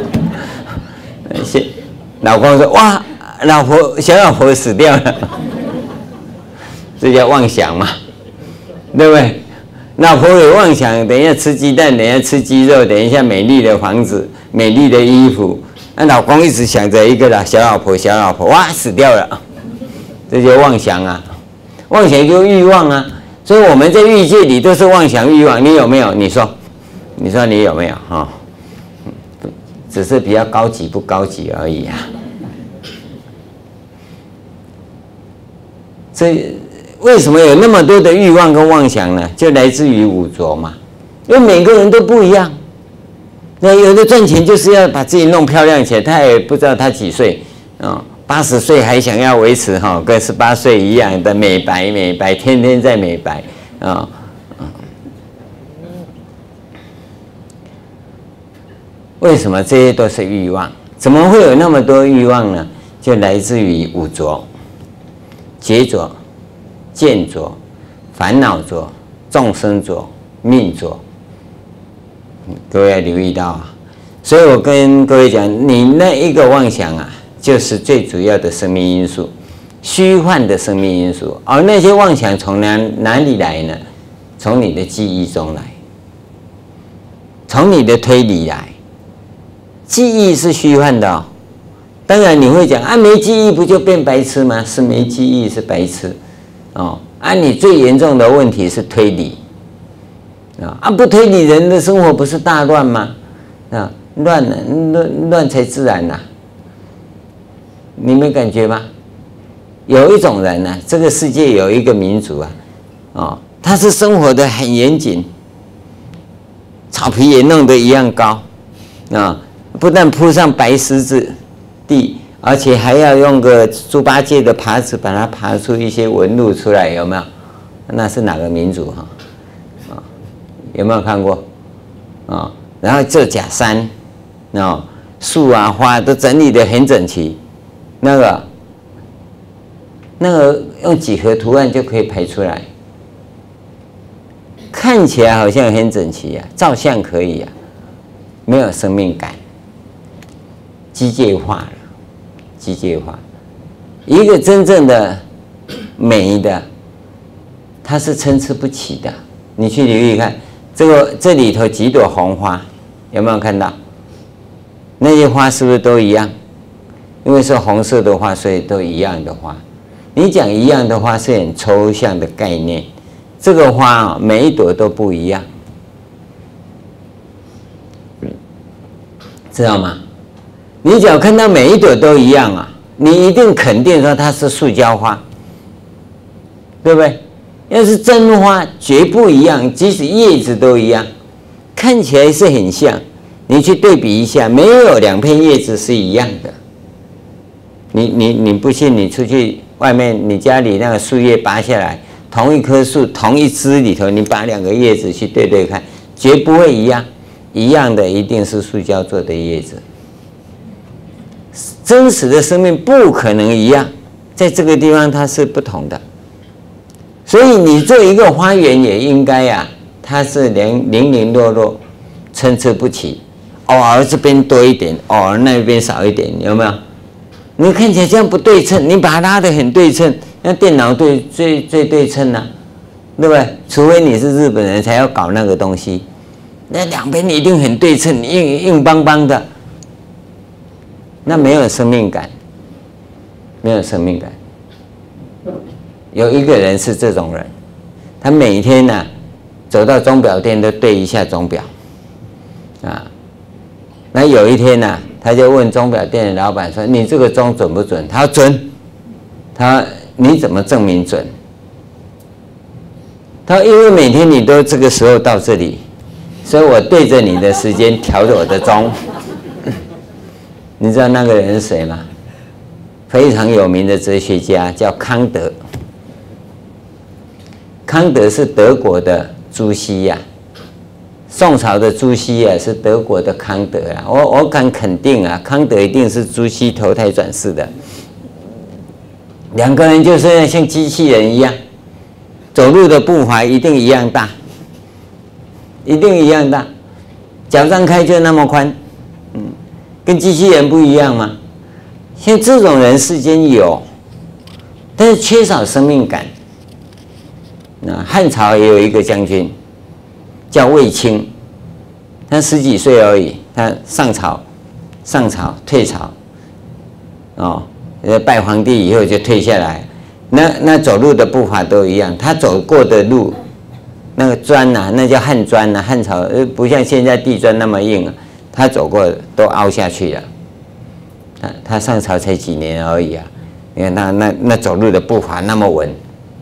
老公说：“哇，老婆小老婆死掉了，这叫妄想嘛，对不对？老婆有妄想，等一下吃鸡蛋，等一下吃鸡肉，等一下美丽的房子、美丽的衣服。那老公一直想着一个啦，小老婆，小老婆，哇，死掉了，这叫妄想啊！妄想就是欲望啊！所以我们在欲界里都是妄想欲望，你有没有？你说，你说你有没有？哈、哦，只是比较高级不高级而已啊。所以为什么有那么多的欲望跟妄想呢？就来自于五浊嘛。因为每个人都不一样。那有的赚钱就是要把自己弄漂亮起来，他也不知道他几岁啊，八十岁还想要维持哈跟十八岁一样的美白美白，天天在美白啊。为什么这些都是欲望？怎么会有那么多欲望呢？就来自于五浊。劫浊、见浊、烦恼浊、众生浊、命浊，各位要留意到啊！所以我跟各位讲，你那一个妄想啊，就是最主要的生命因素，虚幻的生命因素。而那些妄想从哪哪里来呢？从你的记忆中来，从你的推理来。记忆是虚幻的哦。当然你会讲啊，没记忆不就变白痴吗？是没记忆是白痴，哦，啊，你最严重的问题是推理，啊，不推理人的生活不是大乱吗？啊，乱了，乱乱才自然呐、啊，你没感觉吗？有一种人呢、啊，这个世界有一个民族啊，哦，他是生活的很严谨，草皮也弄得一样高，啊，不但铺上白石子地，而且还要用个猪八戒的耙子把它耙出一些纹路出来，有没有？那是哪个民族哈？啊，有没有看过？啊，然后这假山，啊，树啊花都整理得很整齐，那个那个用几何图案就可以排出来，看起来好像很整齐啊，照相可以啊，没有生命感，机械化了。机械化，一个真正的美的，它是参差不齐的。你去留意看，这个这里头几朵红花，有没有看到？那些花是不是都一样？因为是红色的花，所以都一样的花。你讲一样的花是很抽象的概念，这个花啊、哦，每一朵都不一样，知道吗？你只要看到每一朵都一样啊，你一定肯定说它是塑胶花，对不对？要是真花，绝不一样，即使叶子都一样，看起来是很像，你去对比一下，没有两片叶子是一样的。你你你不信，你出去外面，你家里那个树叶拔下来，同一棵树同一枝里头，你把两个叶子去对对看，绝不会一样，一样的一定是塑胶做的叶子。真实的生命不可能一样，在这个地方它是不同的，所以你做一个花园也应该呀、啊，它是零零零落落，参差不齐，偶尔这边多一点，偶尔那边少一点，有没有？你看起来这样不对称，你把它拉得很对称，那电脑对最最对称啊，对不对？除非你是日本人才要搞那个东西，那两边一定很对称，硬硬邦邦的。那没有生命感，没有生命感。有一个人是这种人，他每天呢、啊、走到钟表店都对一下钟表，啊，那有一天呢、啊，他就问钟表店的老板说：“你这个钟准不准？”他说：“准。”他说：“你怎么证明准？”他说：“因为每天你都这个时候到这里，所以我对着你的时间调着我的钟。” 你知道那个人是谁吗？非常有名的哲学家叫康德。康德是德国的朱熹呀、啊，宋朝的朱熹啊是德国的康德啊。我我敢肯定啊，康德一定是朱熹投胎转世的。两个人就是像机器人一样，走路的步伐一定一样大，一定一样大，脚张开就那么宽，嗯，跟机器人不一样吗？像这种人世间有，但是缺少生命感。那汉朝也有一个将军叫卫青，他十几岁而已，他上朝，上朝退朝，哦，拜皇帝以后就退下来。那那走路的步伐都一样，他走过的路，那个砖呐、啊，那叫汉砖呐、啊，汉朝不像现在地砖那么硬啊，他走过都凹下去了。他他上朝才几年而已啊，你看那那那走路的步伐那么稳。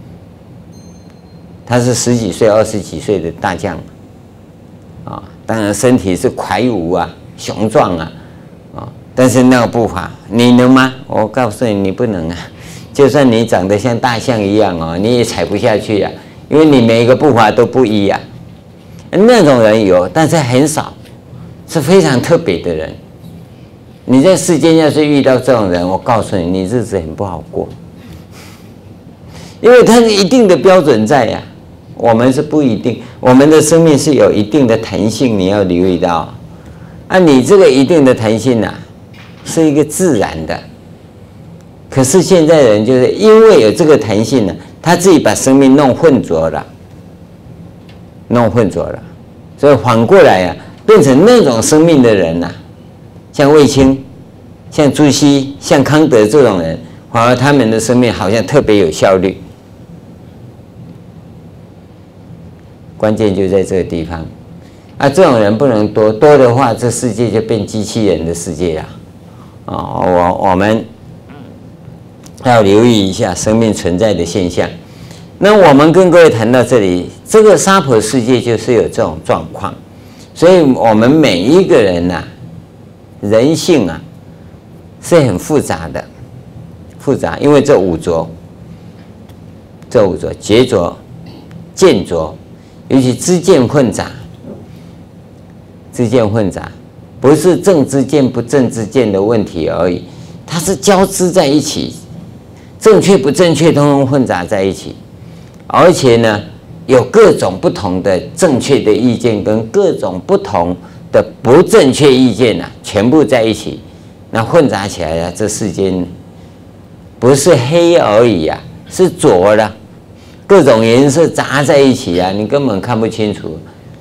他是十几岁、二十几岁的大将，啊，当然身体是魁梧啊、雄壮啊，啊，但是那个步伐，你能吗？我告诉你，你不能啊！就算你长得像大象一样哦，你也踩不下去呀、啊，因为你每一个步伐都不一呀、啊。那种人有，但是很少，是非常特别的人。你在世间要是遇到这种人，我告诉你，你日子很不好过，因为他是一定的标准在呀、啊。我们是不一定，我们的生命是有一定的弹性，你要留意到。啊，你这个一定的弹性啊，是一个自然的。可是现在人就是因为有这个弹性呢、啊，他自己把生命弄混浊了，弄混浊了，所以反过来啊，变成那种生命的人呐、啊，像卫青、像朱熹、像康德这种人，反而他们的生命好像特别有效率。关键就在这个地方，啊，这种人不能多，多的话，这世界就变机器人的世界了。啊、哦，我我们要留意一下生命存在的现象。那我们跟各位谈到这里，这个娑婆世界就是有这种状况，所以我们每一个人呐、啊，人性啊是很复杂的，复杂，因为这五浊，这五浊，劫浊、见浊。尤其知见混杂，知见混杂，不是正知见不正知见的问题而已，它是交织在一起，正确不正确通通混杂在一起，而且呢，有各种不同的正确的意见跟各种不同的不正确意见啊，全部在一起，那混杂起来啊，这世间不是黑而已啊，是浊的。各种颜色杂在一起啊，你根本看不清楚，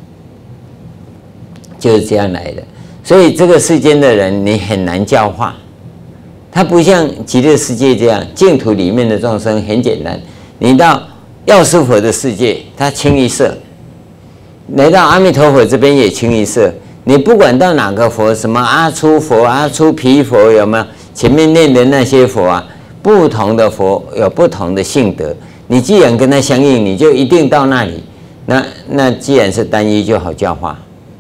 就是这样来的。所以这个世间的人，你很难教化。他不像极乐世界这样，净土里面的众生很简单。你到药师佛的世界，他清一色；来到阿弥陀佛这边也清一色。你不管到哪个佛，什么阿初佛、阿初毗佛，有没有？前面念的那些佛啊，不同的佛有不同的性德。你既然跟他相应，你就一定到那里。那那既然是单一，就好教化。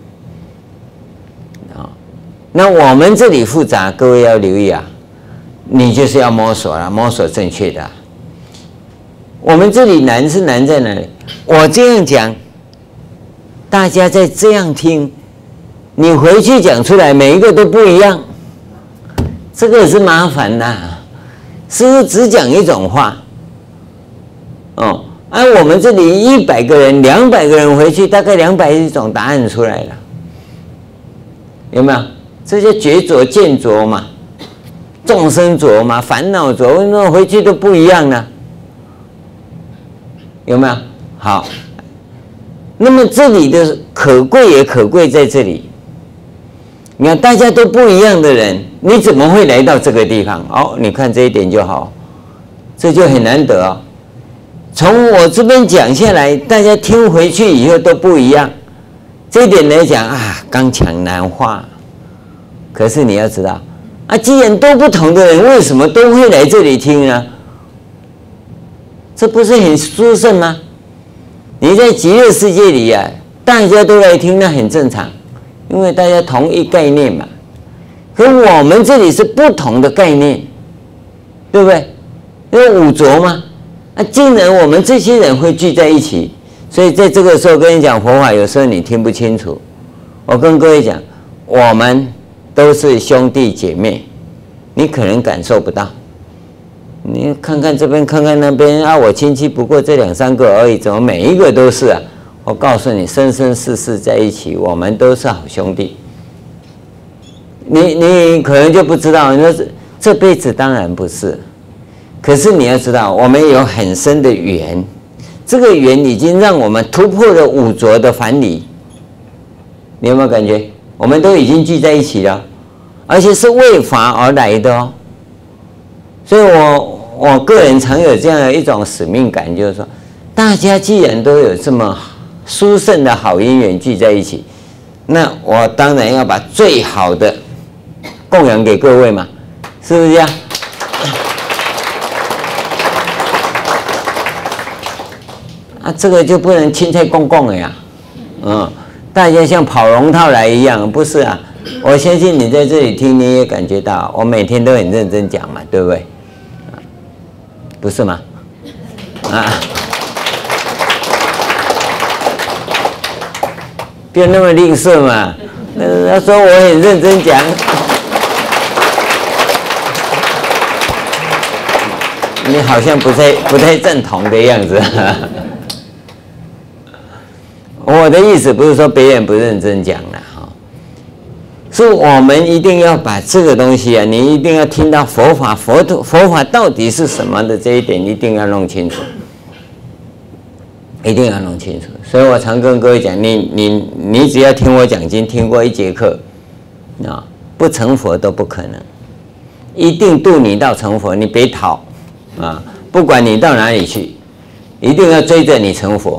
啊，那我们这里复杂，各位要留意啊，你就是要摸索了，摸索正确的、啊。我们这里难是难在哪里？我这样讲，大家再这样听，你回去讲出来，每一个都不一样，这个是麻烦的。是不是只讲一种话？哦，按、啊、我们这里一百个人、两百个人回去，大概两百种答案出来了，有没有？这些觉浊、见浊嘛，众生浊嘛，烦恼浊，为什么回去都不一样呢？有没有？好，那么这里的可贵也可贵在这里。你看，大家都不一样的人，你怎么会来到这个地方？哦，你看这一点就好，这就很难得哦。从我这边讲下来，大家听回去以后都不一样，这一点来讲啊，刚强难化。可是你要知道，啊，既然都不同的人，为什么都会来这里听呢？这不是很殊胜吗？你在极乐世界里啊，大家都来听，那很正常，因为大家同一概念嘛。 可我们这里是不同的概念，对不对？因为五浊嘛，那、啊、竟然我们这些人会聚在一起，所以在这个时候跟你讲佛法，有时候你听不清楚。我跟各位讲，我们都是兄弟姐妹，你可能感受不到。你看看这边，看看那边啊，我亲戚不过这两三个而已，怎么每一个都是啊？我告诉你，生生世世在一起，我们都是好兄弟。你你可能就不知道，你说这这辈子当然不是，可是你要知道，我们有很深的缘，这个缘已经让我们突破了五浊的藩篱。你有没有感觉？我们都已经聚在一起了，而且是为法而来的哦。所以我我个人常有这样的一种使命感，就是说，大家既然都有这么殊胜的好因缘聚在一起，那我当然要把最好的供养给各位嘛，是不是这样？啊，这个就不能青菜公公了呀，嗯。大家像跑龙套来一样，不是啊？我相信你在这里听，你也感觉到，我每天都很认真讲嘛，对不对？不是吗？啊，别那么吝啬嘛。他说我很认真讲，你好像不太不太赞同的样子。我的意思不是说别人不认真讲了哈，是我们一定要把这个东西啊，你一定要听到佛法，佛佛法到底是什么的这一点，一定要弄清楚，一定要弄清楚。所以我常跟各位讲，你你你只要听我讲经，听过一节课啊，不成佛都不可能，一定度你到成佛，你别逃啊，不管你到哪里去，一定要追着你成佛。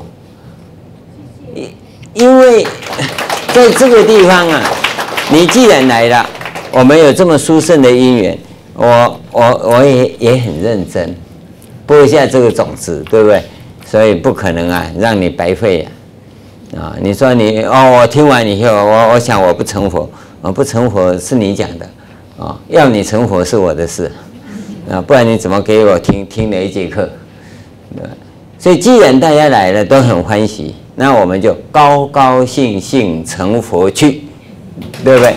因为在这个地方啊，你既然来了，我们有这么殊胜的因缘，我我我也也很认真播一下这个种子，对不对？所以不可能啊，让你白费呀！啊，你说你哦，我听完以后，我我想我不成佛，我不成佛是你讲的啊，要你成佛是我的事啊，不然你怎么给我听听了一节课？对吧？所以既然大家来了都很欢喜。那我们就高高兴兴成佛去，对不对？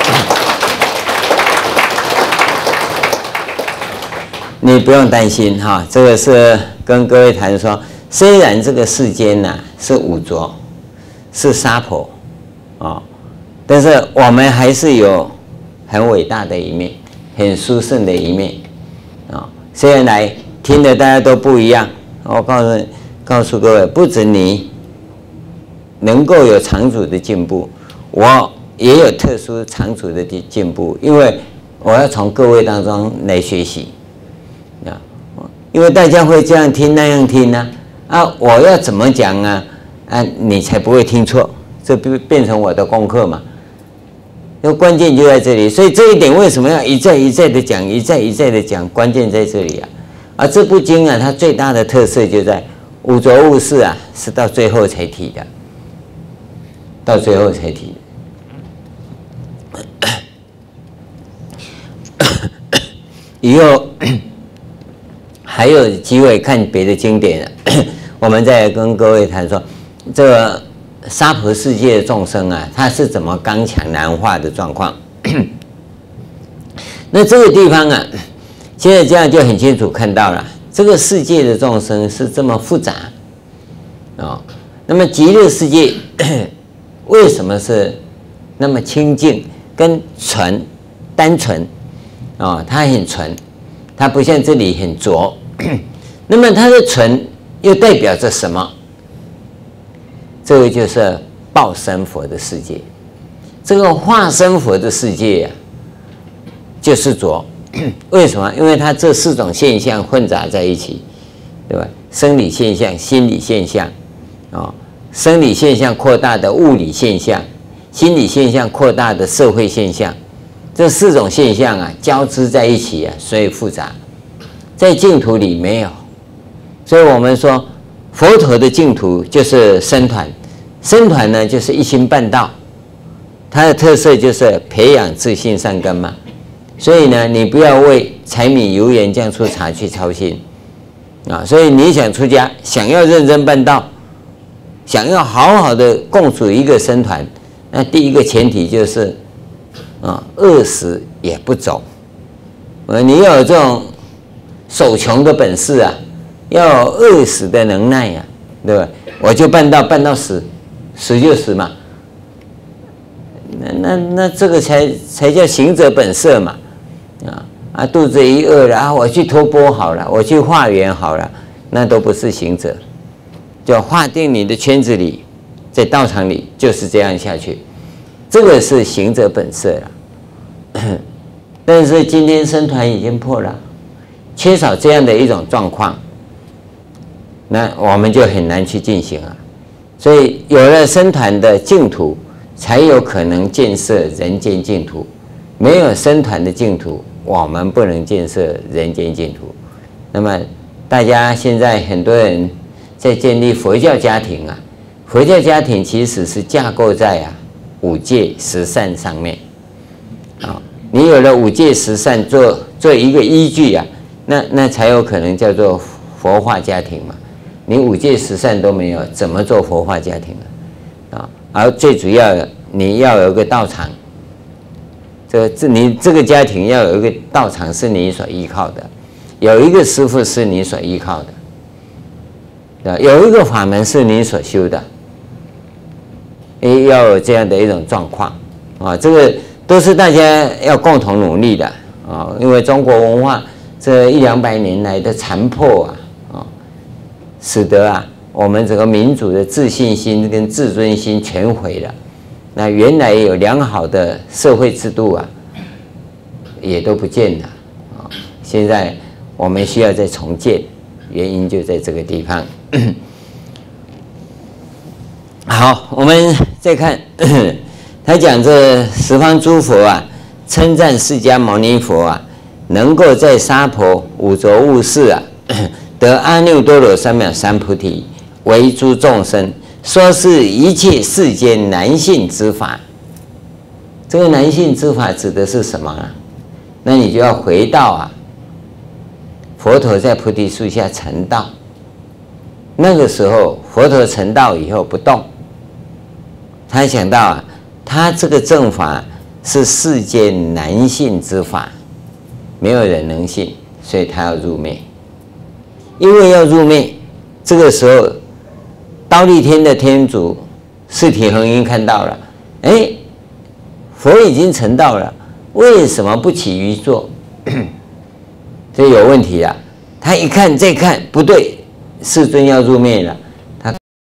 你不用担心哈，这个是跟各位谈说，虽然这个世间呐、啊、是五浊，是娑婆啊，但是我们还是有很伟大的一面，很殊胜的一面啊。虽然来听的大家都不一样，我告诉告诉各位，不止你能够有长足的进步，我也有特殊长足的进步，因为我要从各位当中来学习啊，因为大家会这样听那样听呢、啊，啊，我要怎么讲啊？啊，你才不会听错，这变变成我的功课嘛。那关键就在这里，所以这一点为什么要一再一再的讲，一再一再的讲？关键在这里啊！啊，这部经啊，它最大的特色就在五浊物事啊，是到最后才提的。到最后才提，以后还有机会看别的经典，我们再跟各位谈说，这个娑婆世界的众生啊，他是怎么刚强难化的状况。那这个地方啊，现在这样就很清楚看到了，这个世界的众生是这么复杂啊、哦。那么极乐世界为什么是那么清净跟纯单纯啊、哦？它很纯，它不像这里很浊。那么它的纯又代表着什么？这个就是报身佛的世界，这个化身佛的世界呀、啊，就是浊。为什么？因为它这四种现象混杂在一起，对吧？生理现象、心理现象，啊、哦。生理现象扩大的物理现象，心理现象扩大的社会现象，这四种现象啊交织在一起啊，所以复杂。在净土里没有，所以我们说佛陀的净土就是僧团，僧团呢就是一心办道， 它的特色就是培养自信善根嘛。所以呢，你不要为柴米油盐酱醋茶去操心啊。所以你想出家，想要认真办道，想要好好的共处一个僧团，那第一个前提就是啊，饿死也不走。呃，你要有这种守穷的本事啊，要有饿死的能耐呀、啊，对吧？我就办道，办到死，死就死嘛。那那那这个才才叫行者本色嘛。啊啊，肚子一饿了啊，我去托钵好了，我去化缘好了，那都不是行者。就划定你的圈子里，在道场里就是这样下去，这个是行者本色了。但是今天僧团已经破了，缺少这样的一种状况，那我们就很难去进行了。所以有了僧团的净土，才有可能建设人间净土。没有僧团的净土，我们不能建设人间净土。那么大家现在很多人在建立佛教家庭啊，佛教家庭其实是架构在啊五戒十善上面啊。你有了五戒十善做做一个依据啊，那那才有可能叫做佛化家庭嘛。你五戒十善都没有，怎么做佛化家庭啊？啊，而最主要的，你要有一个道场。这这你这个家庭要有一个道场是你所依靠的，有一个师父是你所依靠的，有一个法门是你所修的，要有这样的一种状况啊，这个都是大家要共同努力的啊，因为中国文化这一两百年来的残破啊，啊，使得啊我们整个民族的自信心跟自尊心全毁了。那原来有良好的社会制度啊，也都不见了啊！现在我们需要再重建，原因就在这个地方。好，我们再看，他讲这十方诸佛啊，称赞释迦牟尼佛啊，能够在娑婆五浊恶世啊，得阿耨多罗三藐三菩提，为诸众生。说是一切世间难信之法，这个难信之法指的是什么啊？那你就要回到啊，佛陀在菩提树下成道，那个时候佛陀成道以后不动，他想到啊，他这个正法是世间难信之法，没有人能信，所以他要入灭。因为要入灭，这个时候。忉利天的天主释体恒因看到了，哎，佛已经成道了，为什么不起于座？这有问题了。他一看再看，不对，世尊要入灭了，